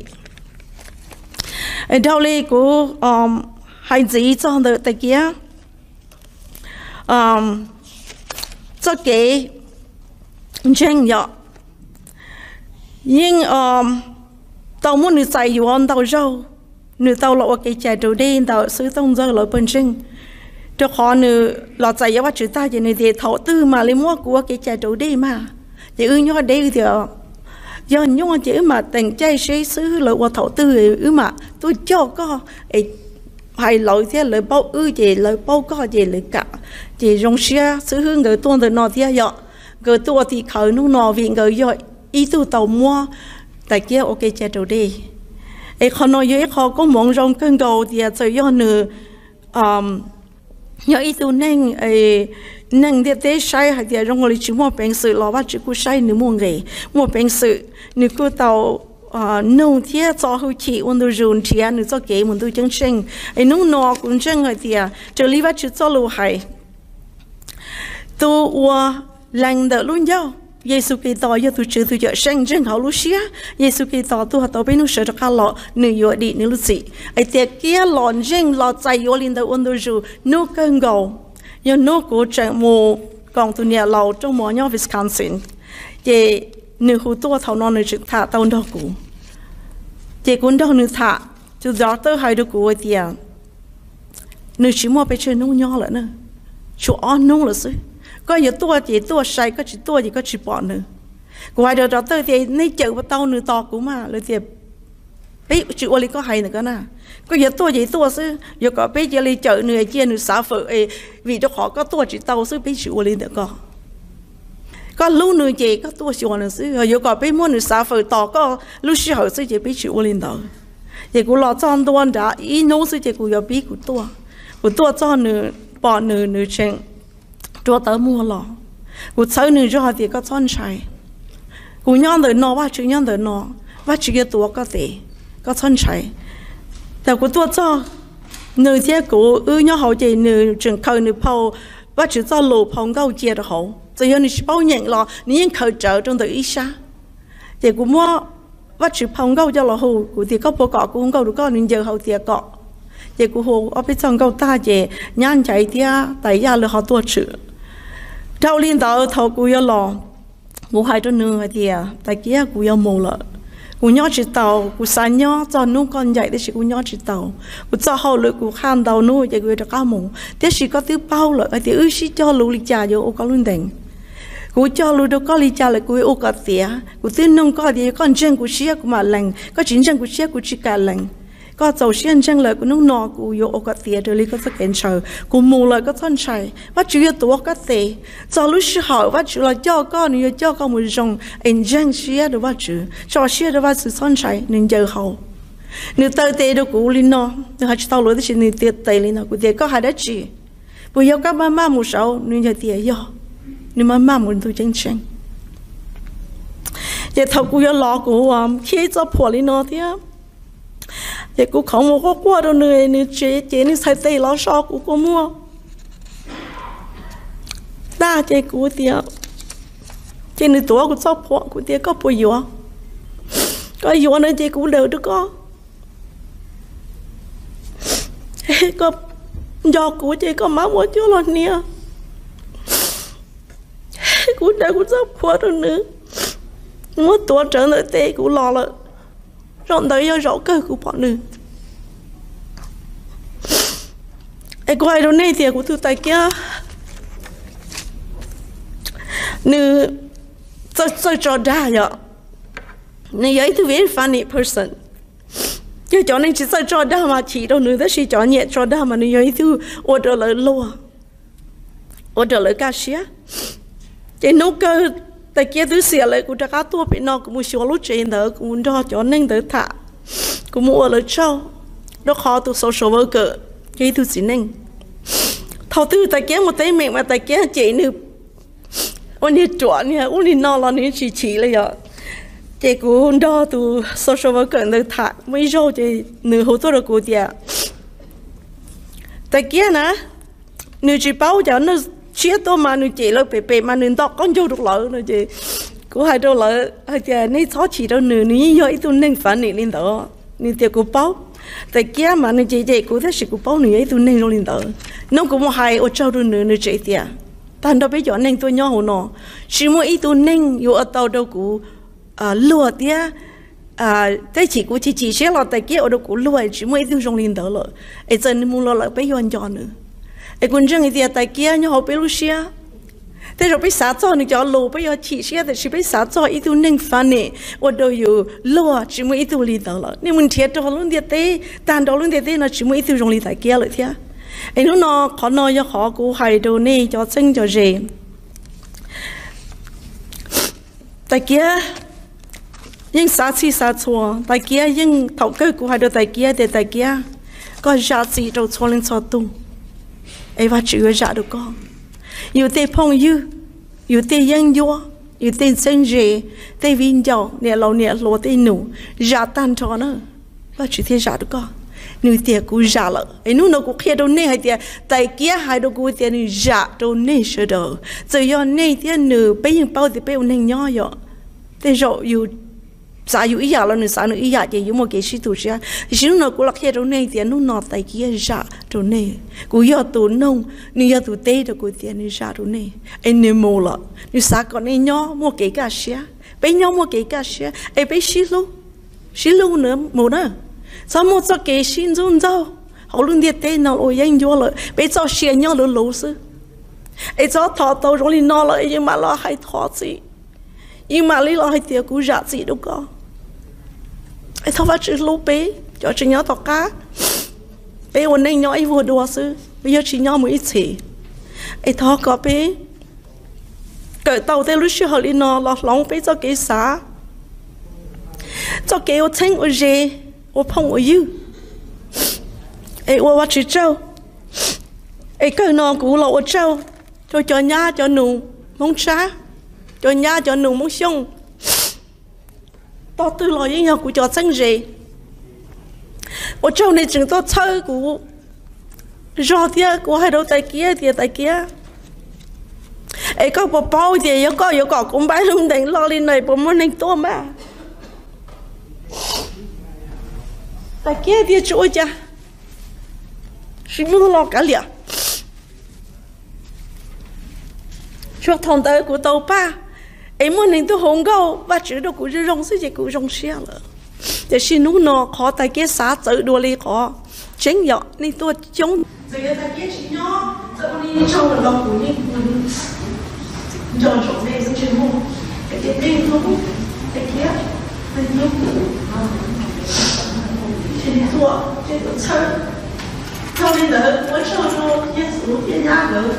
ở đâu đây của hai gì cho được tại kia cho cái chân nhọ nhưng tao muốn nữ saiอยู่on tao rau nữ tao lộ cái trái đầu đen tao sử dụng giờ lộ bên trên cho họ nữ lọt sai vào chữ ta thì nữ thì thầu tư mà lấy mua của cái trái đầu đen mà thì ư nhau đây thì do nhau chữ mà tình trái sĩ xứ lộ qua thầu tư ư mà tôi cho có hay lỗi thế lời bao ư gì lời bao có gì lời cả chỉ trong xe xứ hương người tuôn từ nọ thế vậy người tuôn thì khởi nó nọ vì người vậy ý tu tàu mua tại kia ok chạy đầu đi, ấy họ nói với họ có mong trong cơn đầu thì trời do nửa, nhớ ý tôi nên ấy nên để để sai hay thì trong người chỉ mua bánh sữa lo bắt chỉ có sai nửa mua nghề mua bánh sữa nửa cô tàu nông thiê cho hữu chị ôn đồ run thiê nửa cho kế một đôi chân sinh, ấy nông nọ cũng chân rồi thì trở lý bắt chỉ cho lưu hải, tôi qua lành đỡ luôn nhau. Giêsu Kitô yo tu chữ tu yo sang jeng hảo lu xia Giêsu Kitô tu hạt tàu bên nu sợ cho cá lọ nữ yo đi nữ lu gì ai tiệt kia lọn jeng lọ chạy yo linh đầu ôn đồ ju nu cơn gầu yo nu cố chạy mù còn tu nhà lầu trong mỏ nhau Wisconsin chị nữ hữu tu thầu non nữ chữ thả tàu đó cũ chị cũng đâu nữ thả chú gió tơ hai đứa cũ tiệt nữ chỉ muaไปchơi nu nhau lại nữa chú on nu là gì có nhiều tua chỉ tua sai có chỉ tua gì có chỉ bỏ nữa ngoài đời đó tôi thì nay chợ bắt tao nữa to cũng màเลยthì ấy chịu oli có hay nữa cái nào có nhiều tua gì tua chứ giờ có bây giờ đi chợ nữa chia nữa xã phở ấy vì cho họ có tua chỉ tao chứ bây chịu oli nữa có có lưu nữa gì có tua chỉ nữa chứ giờ có bây mua nữa xã phở to có lưu sĩ hậu chứ chỉ bây chịu oli nữa giờ cũng lo chọn tua đã ý nấu chứ chỉ cũng giờ bây cũng tua cũng tua cho nữa bỏ nữa nữa chuyện cho tới mua lọ, cô cháu nữ cho thì có chọn trái, cô nhon đời nọ và chữ nhon đời nọ và chữ cái tuổi có thể có chọn trái,แต่cô tuổi cho nữ thế cô ư nhon hậu chị nữ trường khởi nữ phao và chữ cho lô phong câu chia được hậu, rồi giờ nữ chỉ bao nhận lọ, nữ những khởi trợ trong đời ít xa, thì cô mua và chữ phong câu cho lọ hậu, cô thì có bộ cọ cô không câu được có nữ giờ hậu thì cọ, thì cô hồ ở bên trong câu ta chị nhăn chạy thia tại gia là họ tuổi chữ Trâu liên đạo thầu cú yo lò, cú hai đứa nữa thì à, tại kia cú yo mù lợ, cú nhớ chỉ tàu, cú san nhớ cho nú con dạy để chỉ cú nhớ chỉ tàu, cú cho hậu lưỡi cú khan tàu nú để cú được cá mù, để chỉ có thứ bao lợ, thì ư chỉ cho lũ lịch trà vô ô có luôn đỉnh, cú cho lũ đâu có lịch trà lại cú ô có tía, cú tin nông có thì con chân cú xía cú mà lành, có chính chân cú xía cú chỉ cả lành. Có dầu xiên chân lời của nó nọ của yêu ô cái tiền rồi có sức kiện trời của mù lời có thân trời và chủ yếu tổ cái tiền cho lúc xưa hỏi và chủ là cho con nhiều cho con một dòng anh chân xía được và chủ cho xía được và sự thân trời nên giờ hậu nếu tới tiền được của linh nọ nếu hai tao lối thì nên tiền tiền linh nọ của tiền có hai đứa chị bây giờ các ba má một sáu nên giờ tiền yo nên má má một tôi chân chân giờ thầu của yêu lọ của khi cho phụ linh nọ thì thì cô không một có qua đâu nữa nữa chế chế nữa sai tay lo sao cô cô mua đa chế cô tiệt chế nữa tuổi cô sao phụ cô tiệt có bồi dưỡng có dưỡng nữa chế cô đều được có có do cô chế có má một chỗ là nè cô đều cô sao phụ đâu nữa mất tuổi trở lại tê cô lo là rộn tới do rõ cơ của bọn nữ em quay đâu này thì của tôi tay kia nữ tôi tôi cho đa vậy nữ ấy tôi very funny person chứ cho nên chỉ tôi cho đa mà chỉ đâu nữ đó chỉ cho nhẹ cho đa mà nữ ấy tôi order lại lúa order lại cá xía chỉ nấu cơ tại kia thứ xia lại cũng đã cá tua bị nó cũng mua xíu lúa trên đó cũng muốn cho cho nên tới thả cũng mua ở châu đó khó tụ social worker cái thứ gì nên thầu tư tại kia một tay mẹ mà tại kia chị nữ ôn đi chọn nha ôn đi no là nữ chỉ chỉ là vậy chị cũng đó tụ social worker tới thả mấy rau chị nữ hỗ trợ được cô tiệt tại kia nè nữ chỉ bảo cho nó chia to mà nữ chị là bể bể mà nữ đọc con dâu được lỡ nữa chị cô hai đâu lỡ hai chị này khó chỉ đâu nữ nữ như vậy tôi nên phản niệm lên đó nữ tiệt cô bảo tại kia mà nữ chị chị cô thấy sự cô bảo nữ ấy tôi nên lên đó nó cũng một hai ở châu đâu nữ nữ chị tiệt tan đâu bây giờ nên tôi nhau hồ nọ chỉ mỗi ý tôi nênอยู่ở tàu đâu cô à lúa tiệt à tại chỉ cô chỉ chỉ sẽ là tại kia ở đâu cô lúa chỉ mỗi ý tôi trong lên đó rồi ấy giờ nên mua lo lại bây giờ cho nữa ai cũng chẳng thì tại kia nhau họ bị lu xia, thế rồi bị sát cho nên cho lù bây giờ chỉ xia thì chỉ bị sát cho ít tu nên phản nè, ở đâuอยู่lúa chỉ mới ít tu lì đó là, nên mình thiệt cho luôn thiệt thế, tan đó luôn thiệt thế nó chỉ mới ít tu trong lì tại kia rồi thế, ai nó nó khó nói cho họ cũng hay đâu nè cho sinh cho gì, tại kia nhưng sát chi sát chua, tại kia nhưng thầu cơ cũng hay đâu tại kia để tại kia, có giá trị đâu cho lên cho tu. Ai và chữ ra được con, yêu tê phong yêu, yêu tê dân vua, yêu tê sinh rể, tê vinh giàu, nè lâu nè lúa tê nụ, ra tan cho nó, và chữ thế ra được con, nữ tiệt cú giả lợ ấy nu nó cú kia đâu nè hay tiệt tại kia hai đâu cú tiệt nữ giả đâu nè sợ đâu giờ do nè tiệt nữ bây giờ bao thì bây giờ nè nhỏ rồi thế rồi yêu giả yêu ý giả là nữ giả nữ ý giả thì yêu một cái sự tu sĩ thì nó cú lạc kia đâu nè tiệt nu nó tại kia giả đâu nè cú yêu tu nông nữ yêu tu tây đâu cú tiệt nữ giả đâu nè anh nữ mồ lợ nữ giả còn nè nhỏ một cái cá xía bây nhỏ một cái cá xía ấy bây xí luôn xí luôn nữa mồ nữa sao một số cái xin run rau họ luôn đi tên nào ôi anh vô rồi bây giờ xia nhau được lâu sư ấy cho thọ tàu rồi đi nó lại nhưng mà lo hay thọ gì nhưng mà lý lo hay tiền cũng giả gì đâu có ấy thọ phát chữ lâu bé cho chỉ nhau thọ cá bé ôn anh nhau ấy vừa đùa sư bây giờ chỉ nhau một ít chỉ ấy thọ có bé cởi tàu tới lúc xưa họ đi nó lo lòng bé cho cái xá cho cái ô thanh ô dê我碰我有，哎，我我去找，哎，个那古老我找，cho cho nhà cho nụ mong xa, cho nhà cho nụ mong xong, tao từ lo với nhau của cho sinh gì,我找你整到车股，绕的我还都在kia的在kia，哎，个宝宝的有个有个公摆弄定落里内不么能多嘛。tại kia dia chui cha, xin mưa lo cả liền. Cho thằng tới của tàu ba, em muốn nên tôi hùng câu và chữ đâu cũng rong xí gì cũng rong xe rồi. Để xin nút nó khó tại kia xã tự đua đi khó, chính vậy nên tôi chống. Giờ tại kia chỉ nhỏ, giờ con đi trong là lòng của những tròn tròn này rất chuyên môn, cái kia đây luôn, cái kia đây luôn. Trên thua, trên tổ chân, sau đến đó, tôi sau cho Giê xu thiên nhà nữa,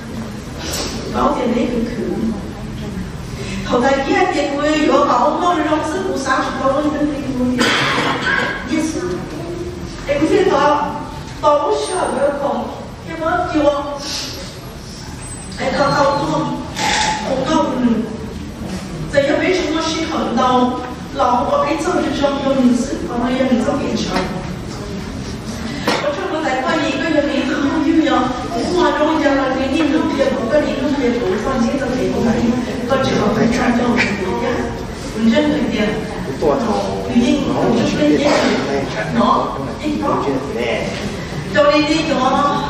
bảo tiền đấy cũng khử. Thầu đại kia tiền quê, có bảo mong trong sức của sáng chỉ có ơn thân tình của Giê xu. Em cũng biết đó, bảo có sợ nữa không, em mới chưa. Em có câu không, không câu nữa. Giờ em biết chúng nó sẽ khẩn đầu. Lòng có cái trong trong trong mình sự còn nó mình trong hiện trường. Có trong nó tại qua gì có những cái không như nhau, cũng ngoài trong nhà là cái nhìn lúc kia cũng có những lúc kia cũng quan trọng trong cái công việc, có trường hợp phải trang trong cái nhá, mình rất là tiền. Tuy nhiên cũng rất là tiền, nó ít có. Cho đi đi cho nó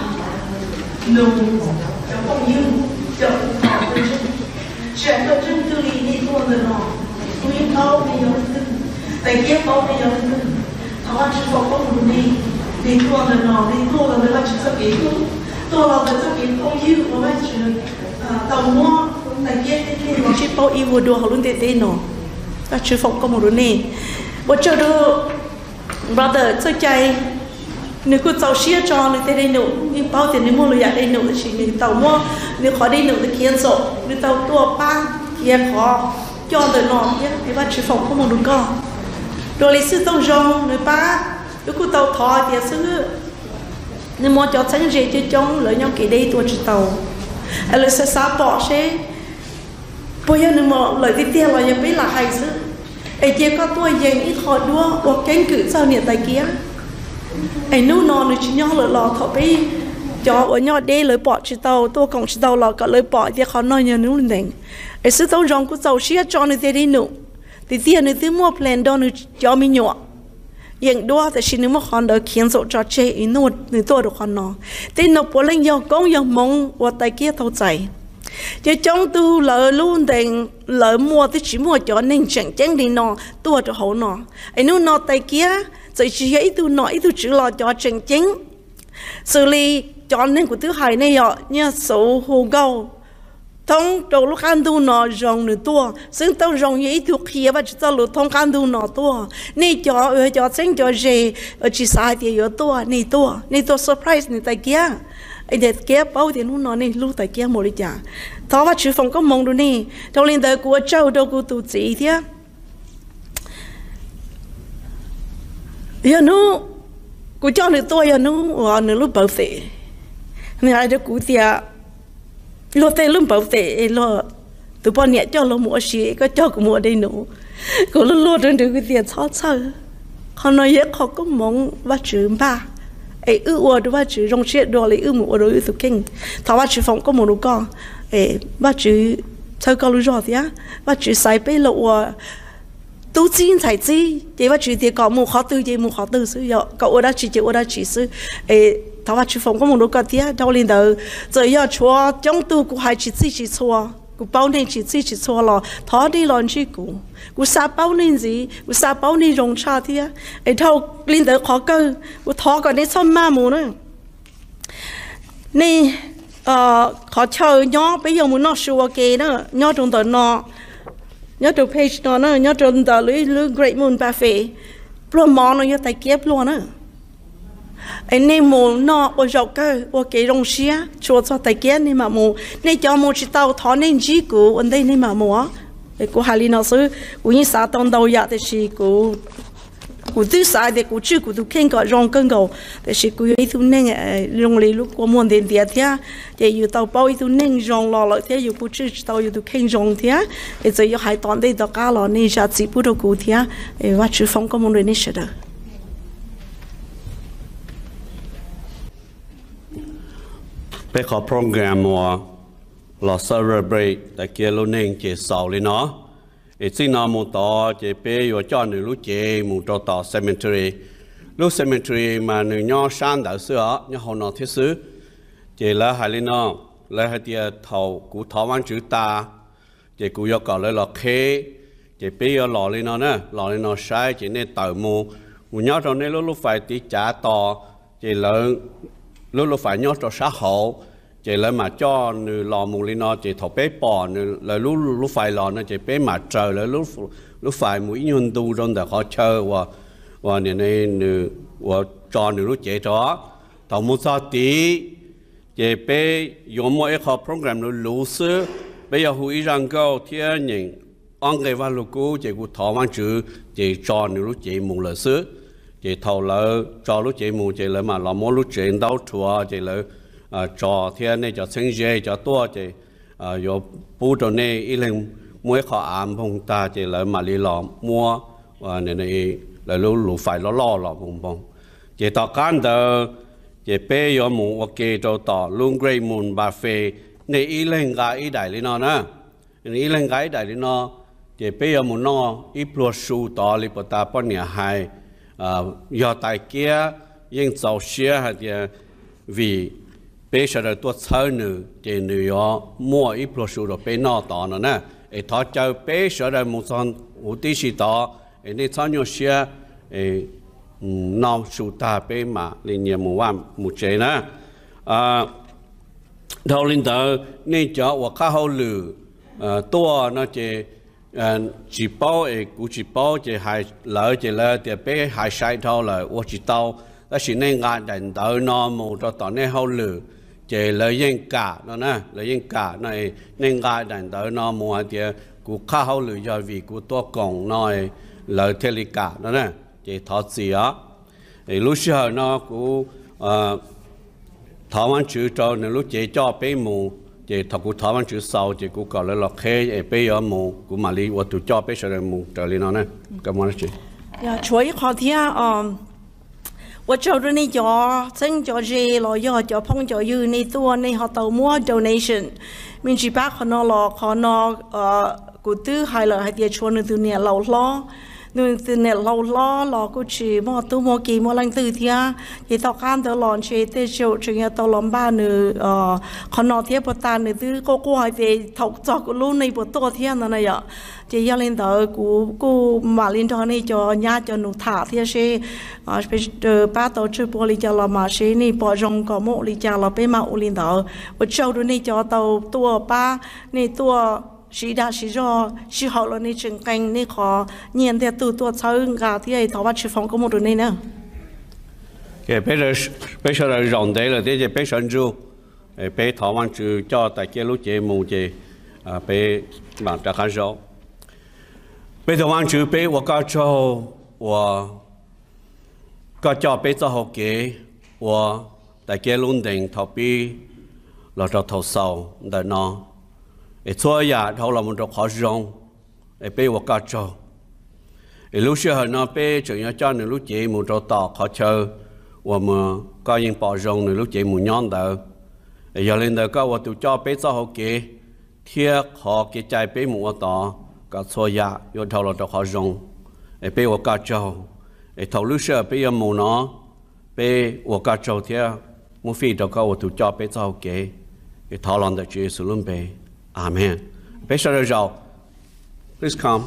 nung, cho không như, cho họ tự chân, sẽ tự chân tự lý đi thôi rồi nó. Nguyên câu bây giờ tại kia câu bây giờ thằng anh chỉ có một đi đi thua rồi nó đi thua rồi mới chỉ có kỹ thuật thua rồi mới có kỹ không yêu của mấy chỉ tàu mua tại kia cái nó chỉ bao yêu đùa họ luôn tệ tệ nó ta chỉ phục có một đứa này bữa trước đó brother chơi chạy nếu cứ tàu xia cho người ta đây nụ nhưng bao tiền nếu mua lời đây nụ thì chỉ người tàu mua nếu khó đây nụ thì khiến rộ nếu tàu tua ba kia khó cho đời nọ nhé, thì bác chỉ phòng không một đúng con. Rồi lấy sư tông rong, người ba, lúc cô tàu thọ thì sư, nên mua cho sáng dễ cho trong lợi nhau kỹ đây tôi chỉ tàu. Ở lời sẽ xá bỏ xe, bây giờ nên mà lợi tiếp theo làยังbiết là hay sư. Ấy chỉ có tôi dành ít họ đua, hoặc kén cử sao nhiệt tại kia. Ấy nụ nọ nó chỉ nhau lợi lò thọ bây, cho ở nhau đây lợi bỏ chỉ tàu, tôi còn chỉ tàu lò cả lợi bỏ thì khó nói nhờ nụ lên đỉnh. Ấy sư tông rong của tàu xia cho người ta đi nụ thì tiền người ta mua plan đó người cho mình nhỏ hiện đó thì xin người mà còn đỡ khiến số cho chơi ý nốt người tôi được còn nó tên nó bỏ lên nhau công nhau mong và tay kia thâu chạy chứ trong tu lỡ luôn đành lỡ mua thì chỉ mua cho nên chẳng chẳng đi nó tôi cho hậu nó ấy nó nó tay kia rồi chỉ ấy tu nói tu chỉ lo cho chẳng chính xử lý cho nên của thứ hai này ạ như số hồ gâu thông đầu lúc ăn tu nó rong nữa tua,ซึ่งต้องรองยี่ทุกเขียว่าจะต้องรู้thông ăn tu nó tua,นี่จอเออจอเส้นจอเจเออจีสายเดียวตัวนี่ตัวนี่ตัวเซอร์ไพรส์นี่แต่เกี้ยไอเด็กเกี้ยเป้าเดี๋ยวนู้นนอนนี่ลูกแต่เกี้ยหมดเลยจ้ะท้อว่าชื่อฟงก็มองดูนี่ตรงนี้เด็กกูเจ้าดูกูตูจีเทียเดี๋ยวนู้กูเจ้าหนึ่งตัวเดี๋ยวนู้ว่าหนึ่งลูกเปิดเสยนี่อะไรเดี๋ยวกูเทียlo tê luôn bảo tê lo tụi bọn nhẹ cho lo mua xí có cho cũng mua đây nữa có lo lo trên được cái tiền xót sao họ nói vậy họ có mong và chữ ba ấy ư ua đó và chữ rong chết đó lấy ư một đó ư thực kinh thảo và chữ phòng có một đứa con ấy và chữ theo câu lưu rồi á và chữ sai bê lộ tu chín才知这ว่า主的讲冇好对嘅冇好对所以要搞我哋只只我哋只是诶头发出风我冇都讲啲到领导就要错将都古还是自己错古包年是自己错了他啲乱去古古三包年子古三包年用差啲啊诶头领导ขอ個古他個啲參媽冇呢นี่เอ่อขอเชิญย้อนไปยังมุนนอชัวเกนะย้อนตรงตัวนอnhớ từ page đó nữa nhớ trong tờ lưới lưới great moon buffet luôn món nó nhớ tay kép luôn nữa anh em muốn nó ở dọc cơ ở cái rong xía cho cho tay kép nên mà muốn nên cho muốn chỉ tao thọ nên chỉ của anh đây nên mà muốn để của hai nó sư của những xã đông đầu ya thì chỉ của của thứ sai để của chữ của thứ khen gọi rong cân cầu để chỉ của ý thứ nên rong lý lúc của muốn đến địa thế để yêu tàu bao ý thứ nên rong lò lại thế yêu của chữ tàu yêu thứ khen rong thế để giờ yêu hai toàn đây tất cả lò nên giá trị bút đầu của thế để và chữ phong có muốn đến sẽ được bây giờ program mà là celebrate tại kia luôn nên chỉ sau lên nó chỉ nói một tờ chỉ bé vừa cho người lúc chế một trò tờ cemetery lúc cemetery mà người nhỏ sang đạo xưa nhỏ họ nói thế xứ chỉ là hai lên nó là hai tia thầu của thọ văn chữ ta chỉ của yêu cầu là khế chỉ bé yêu lò lên nó nè lò lên nó sai chỉ nên tự mua một nhỏ trong này lúc lúc phải tí trả tờ chỉ là lúc lúc phải nhỏ cho xã hội chỉ là mà cho người lò mù lên nó chỉ thọ bé bò là lúc lúc phải lò nó chỉ bé mà trời là lúc lúc phải mũi nhon tu trong để họ chơi và và này này người và cho người lúc chế đó thọ một sao tí chỉ bé dùng một cái program nó lú sư bây giờ hủy rằng câu thiên nhìn ông cái văn lục cũ chỉ của thọ văn chữ chỉ cho người lúc chế mù là sư chỉ thầu là cho lúc chế mù chỉ là mà làm một lúc chế đau chùa chỉ là cho thiên này cho sinh dễ cho tua thì có bù cho này ít lần mỗi khó ám phong ta thì lại mà đi làm mua và này này là lúc lúc phải lo lo lo phong phong chỉ tao can đó chỉ bé có một ok cho tao luôn great moon buffet này ít lần cái ít đại lên nó nè ít lần cái đại lên nó chỉ bé có một nó ít plus số tao li bắt ta bao nhiêu hai do tại kia nhưng giàu xe hay là vì bây giờ là tôi chơi nữa thì nữa mua ít pro số rồi bây nó tao nữa nè, để thọ chơi bây giờ là một son một tí gì đó, để nên cho nhau xe, để năm số ta bây mà lên nhà một万một chế nè, à, đầu lên đó nên cho我看好了，呃，多那些呃直播诶，估直播就还来就来，就bây还晒头了，我知道，但是那个人到那么多到那好了。chỉ lợi dụng cả nó nè lợi dụng cả này nên gai đàn tới nó mua thì cũng khá hậu lựa cho vì cũng to còn nói lợi thế lý cả nó nè chỉ thoát gì á thì lúc sau nó cũng thọ văn chữ cho nên lúc chỉ cho bé mù chỉ thọ cũng thọ văn chữ sau chỉ cũng gọi là lọc khế bé ở mù cũng mà lý và tụi cho bé sẽ mù trở lên nó nè cảm ơn chị. Dạ, chuối khó thì à我做的那家，真叫热了呀，叫碰叫有那多那好多么 donation， 民主党可能了可能呃，古都还了还得说那都年老了，那都年老了了过去么都么给么啷都天，也到看到老些的就就要到老板呢呃，可能天不大呢都个个还得头早个路那不多天了那呀。chỉ do lên đó cú cú mà lên đó này cho nhà cho nụ thả thì sẽ à bây ba tổ chức bỏ đi cho là mà sẽ này bỏ rong có một đi cho là bé mạo lên đó ở châu đó này cho tàu tua ba này tua sĩ đã sĩ do sĩ hậu là này trường canh này khó nhìn theo từ tua sau gà thì ấy thảo bắt chữ phong có một đôi này nữa cái bây giờ bây giờ là rộng đấy là thế thì bây giờ chú bây thảo văn chữ cho tại kia lúc chế mù chế à bây bạn đã khá rõ bây giờ văn chữ bây 我告诉我ก็จะไปจะหกเก๋我在给伦敦逃避了着投诉的呢ไอ้ชั่วอย่าเขาเรามันจะขอร้องไอ้ไป我告诉 lúc xưa nó bé chủ yếu cho nên lúc chị muốn cho tỏ khó chơi và mà có những bỏ rong nên lúc chị muốn nhon đó giờ lên đó có và tụi cho bé cho họ kỹ thiệt họ cái trái bé muốn tỏ có xôi ya yêu thầu là cho họ rong bé và cá trâu thầu lúc xưa bé muốn nó bé và cá trâu thiệt muốn phi cho có và tụi cho bé cho họ kỹ thảo luận được Chúa Giêsu luôn bé Amen bé sẽ được rồi please come.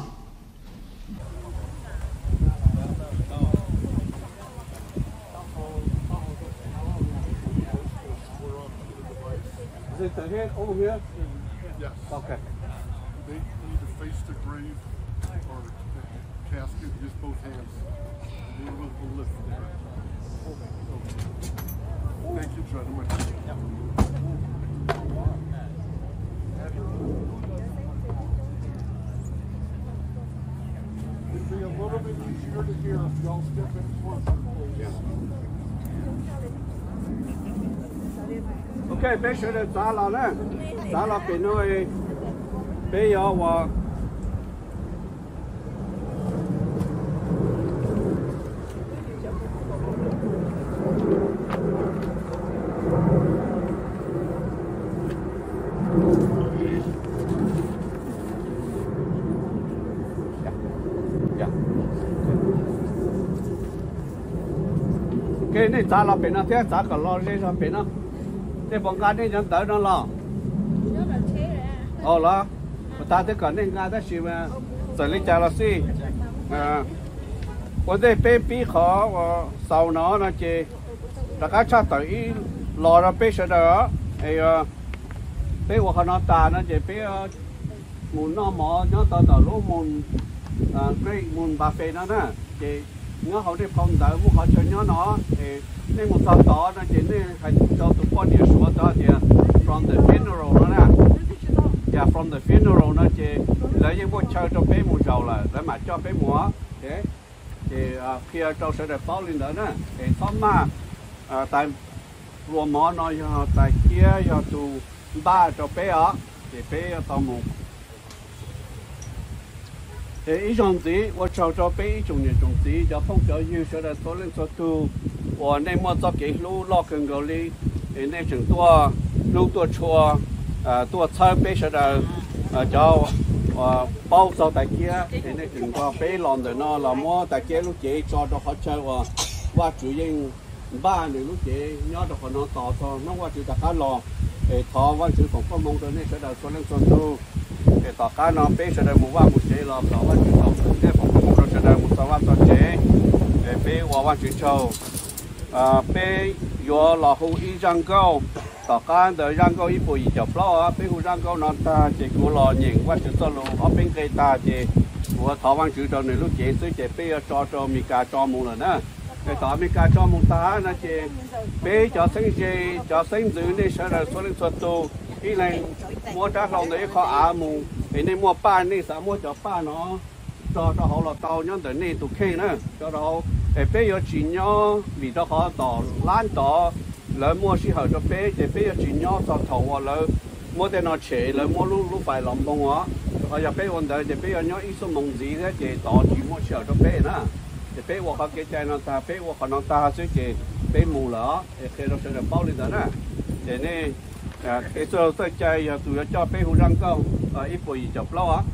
Is it the head over here? Yes. Okay. They either face the grave or the casket, use both hands. And then we'll lift there. Thank you, gentlemen. It'd be a little bit easier to hear if y'all step in closer, please. Ok, bé sẽ được trả lời nè, trả lời bên nơi bé giờ và cái này trả lời bên nào thế, trả cả lo lên ra bên nào. Thế bọn cá này chẳng tới nó lo. Ồ lo, ta thấy cả nên ngã ta chỉ mà xử lý trả là gì. À, có thể bé bí khó và sau nó nó chỉ là cá chắc tới lo ra bé sẽ đó. Thì bé của nó ta nó chỉ bé muốn nó mỏ nó tao tao lúc muốn cái muốn bà phê nó nè, chỉ nó họ đi phong tới muốn họ cho nó nó thì nên một tao đó nó chỉ nên phải cho tụi con đi xuống đó thì from the funeral nó nè, yeah from the funeral nó chỉ lấy những bộ chơi cho bé mua dầu là để mà cho bé mua thế thì khi cho sẽ được bao lên đó nè thì xong mà tại rùa mỏ nó tại kia cho tụ ba cho bé á thì bé tao mua thì ý trong gì, tôi cho cho bé ý trong này trong gì, cho phong cho yêu cho là số lượng số tu, và nên mua cho cái lúa lo cần gọi đi, thì nên chừng tua lúa tua chua, tua chơi bé sẽ là cho bao sau tại kia, thì nên chừng tua bé làm được nó là mua tại kia lúc chị cho cho họ chơi và qua chủ nhân ba người lúc chị nhớ được họ nó tỏ cho nó qua chủ đặt cá lò, thì thọ qua chủ phòng có mong cho nên sẽ là số lượng số tu. Cái tàu cá nó bé sẽ được một vài một chế là tàu văn chuyển tàu cái phòng không nó sẽ được một tàu văn tàu chế để bé qua văn chuyển châu bé vừa là hồ y răng câu tàu cá từ răng câu ít bụi chọc lo bé hồ răng câu nó ta chỉ của lò nhìn văn chuyển châu luôn ở bên cây ta chỉ của tàu văn chuyển châu này lúc chế tới chế bé cho cho mi cá cho mù rồi nè cái tàu mi cá cho mù ta nó chỉ bé cho sinh gì cho sinh dưỡng này sẽ là số lượng số tu cái này mua trái lòng đấy khó ả mù thì nên mua ba này sẽ mua cho ba nó cho cho họ là tàu nhá tới này tụ khe nữa cho đó để bây giờ chỉ nhau vì đó họ tàu lan tàu lỡ mua xí hở cho bé để bây giờ chỉ nhau tàu thầu lỡ mua tên nó chế lỡ mua lúc lúc phải làm bông á họ giờ bé vấn đề để bây giờ nhau ít số mông gì thế để tàu chỉ mua xí hở cho bé nữa để bé họ có cái trái nó ta bé họ nó ta sẽ để bé mù lỡ để khi nó sẽ được bao lên đó nè để nên cái số tôi chơi tụi nó cho bé hú răng câu ít bụi chọc lâu á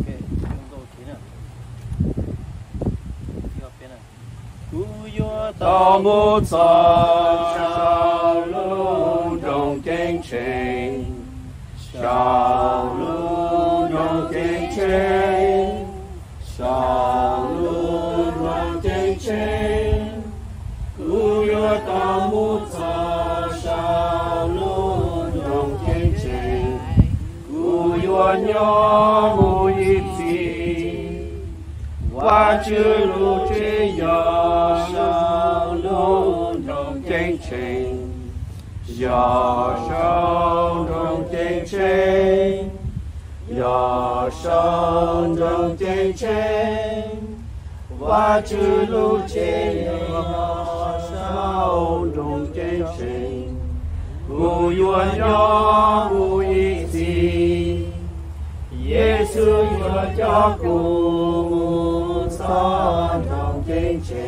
tao muốn sao sao luôn trong chiến tranh sao luôn trong chiến tranh sao luôn trong chiến tranh cứ yêu tao muốn sao sao luôn trong chiến tranh cứ yêu nhau mỗi gì qua chữ lũ chế giờ sao luôn trong chiến tranh giờ sao trong chiến tranh giờ sao trong chiến tranh qua chữ lũ chế giờ sao trong chiến tranh cứ yêu nhau mỗi gì Giêsu cho cùng sao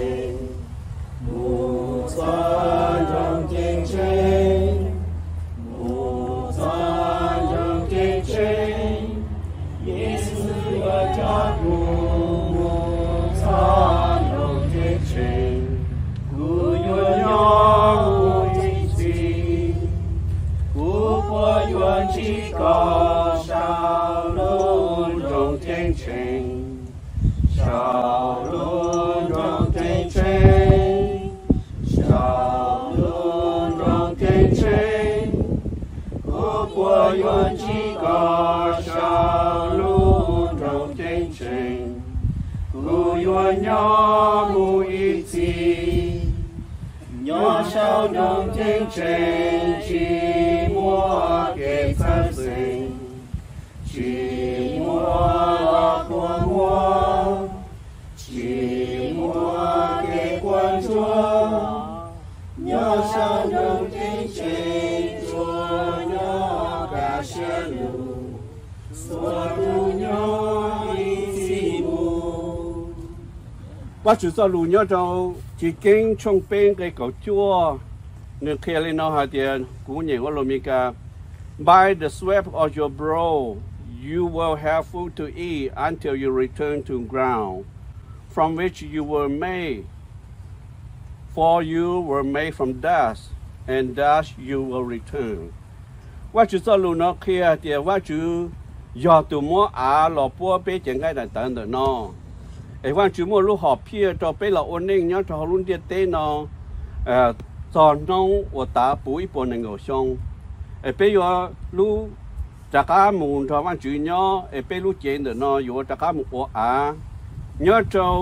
trình mù xoan trong kinh trình mù xoan trong kinh trình Giêsu ở trong mù mù xoan trong kinh trình cú yuan nhỏ mù chính trị cú qua yuan chỉ có sao luôn trong kinh trình sao luôn trong kinh trình sao luôn trong kinh trình cú qua yuan chỉ có sao luôn trong kinh trình cú yuan nhỏ mù ý chí nhỏ sao trong kinh trình chỉ mua cái thân sinh chỉ mua là của mua chỉ mua cái quan chúa nhỏ sao trong kinh trình chúa nhỏ cả xe lù xóa tu nhỏ ý chí mù bác chủ sao lù nhỏ đâu chỉ kinh trong bên cái cầu chua nên khi lên nó hạt tiền cũng nhiều ở Lomika by the sweat of your brow you will have food to eat until you return to ground from which you were made for you were made from dust and dust you will return bác chủ sao lù nó kia thì bác chủ giờ tụi mua à lò bua bé chẳng cái là tận được nóไอ้วันชั่วโมงลูกหอบเพียจอไปละวันนึงเนี่ยจอรุ่นเดียเต้นอเอ่อตอนน้องวัวตาปุ๋ยปนหนึ่งหัวชงไอ้ไปอยู่ลูกจากการมุนทวันจุเนี่ยไอ้ไปลูกเจนเดนออยู่จากการมุวัวอาเนี่ยจอ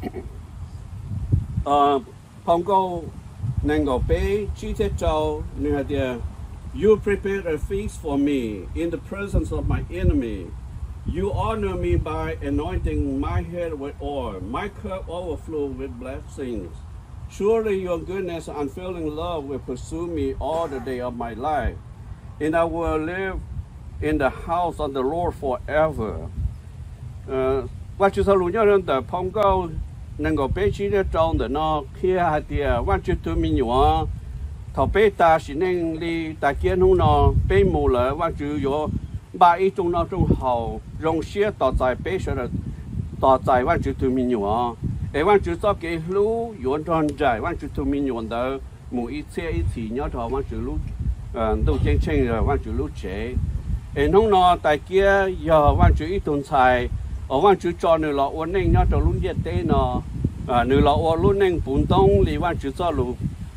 เอ่อพงก็หนึ่งหัวไปชี้เท้าจอเนี่ยเดีย you prepare a feast for me in the presence of my enemy You honor me by anointing my head with oil. My cup overflows with blessings. Surely your goodness and unfailing love will pursue me all the day of my life, and I will live in the house of the Lord forever. Và chú sao luôn nhớ đến tờ phong câu nên có bé chỉ để trong để nó kia hạt tiền. Và chú tôi mình nhớ thầu bé ta chỉ nên đi ta kiến không nó bé mù lỡ và chú yo ba ít trong nó trong hậu rong xe tỏ dài bé sẽ là tỏ dài và chú tôi mình nhớ. Ê và chú sao cái lú yuan tròn dài và chú tôi mình nhớ đó mù ít xe ít thì nhớ thầu và chú lú đâu chân chân rồi và chú lú chế. Ê không nó tại kia giờ và chú ít tuần xài ở văn chú cho nữ lọ ôn nên nhớ cho luôn diệt tế nó nữ lọ ôn luôn nên bún tông thì văn chú cho lù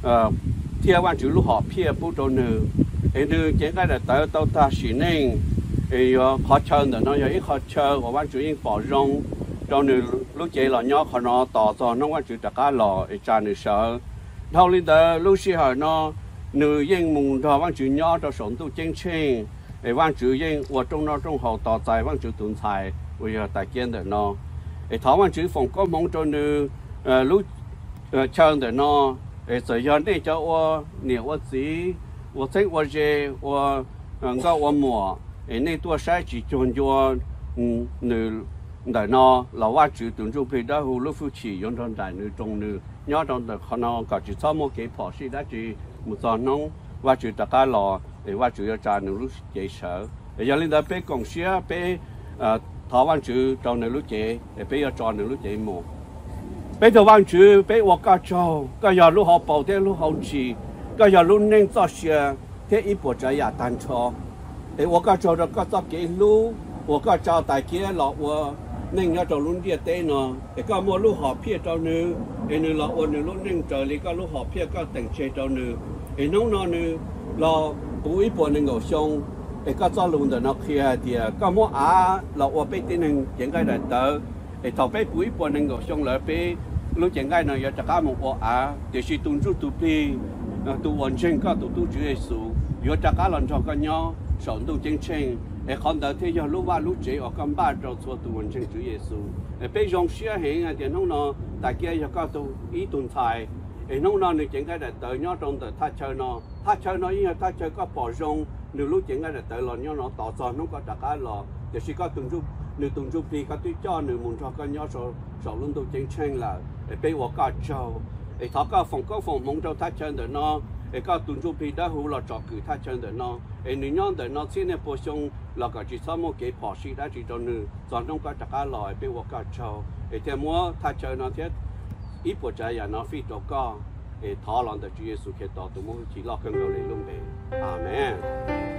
theo văn chú lù họ phía bút cho nữ ấy nữ cái cái là tới tàu ta xí nên ấy khó chơi nữa nó ít khó chơi và văn chú yên bỏ rong cho nữ lúc chơi là nhớ khó nó tỏ cho nó văn chú tất cả lọ ấy cha nữ sợ thâu lên tới lúc xí hỏi nó nữ yên mùng cho văn chú nhớ cho sống tu chân chân ấy văn chú yên ở trong nó trong hậu tỏ dài văn chú tuần xài bây giờ tại kiến để nó, để tháo văn chữ phòng có mong cho nữ lúc chơi để nó, để giờ giờ này cho ô nhiều ô gì, ô thích ô gì, ô ngao ô mùa, để này tôi sẽ chỉ chọn cho nữ để nó là văn chữ tuần chu phi đó hữu lúc phu chỉ用trong đại nữ trong nữ nhớ trong đời họ nó cả chỉ sau một cái phò sĩ đã chỉ một giờ nông văn chữ tất cả lò để văn chữ cho cha nữ lúc dễ sợ, để giờ lên đó bé công xía bé thảo văn chữ trong nơi lúc chế để bây giờ chọn nơi lúc chế mù bây giờ văn chữ bây giờ các cháu cái giờ lúc họ bảo thế lúc họ chỉ cái giờ lúc nên cho xe thế ít bộ trái nhà tan cho để các cháu đó các cháu cái lúc các cháu tại kia lọ nên nhớ cho lúc địa tế nó để các mua lúc họ phía cho nữ để nữ lọ nữ lúc nên trời lý các lúc họ phía các tỉnh chế cho nữ để nông nó nữ lọ bố ít bộ nên ngồi xong để các cháu luôn đó nó kia thì các món á là ở bên trên này những cái này tớ để thầu bên cuối bên này ngồi xong lại bên lúc những cái này giờ chắc cả một ở á để chỉ tuân thủ tu pi tu hoàn chỉnh các tu tu Chúa Giêsu giờ chắc cả lần cho các nhau sống tu chân chính để con tới thì giờ lúc ba lúc chế ở căn ba cho cho tu hoàn chỉnh Chúa Giêsu để bên trong xe hiện thì nó nó tại kia giờ các tu ý tuần thai để nó nó những cái này tới nhau trong tới thắt chơi nó thắt chơi nó như thắt chơi có bỏ rong nếu lúc chuyện cái là tự lo nhau nó tỏ ra nó có tất cả lo thì chỉ có từng chút nếu từng chút thì có tuy cho nếu muốn cho con nhau số số luôn tôi chính tranh là để bây giờ cả châu để tháo cả phòng các phòng mong cho thay chân để nó để cả tuần chu bị đã hú là cho cử thay chân để nó để nữ nhân để nó xin để bổ sung là cả chỉ sao một cái bỏ xí đã chỉ cho nữ chọn trong các cả loại bây giờ cả châu để thêm mua thay chân nó thiết ít bộ trái nó phi cho cả để tháo lần để Chúa Giêsu khi đó tụi mình chỉ lo cái người lấy luôn đấy. Amen.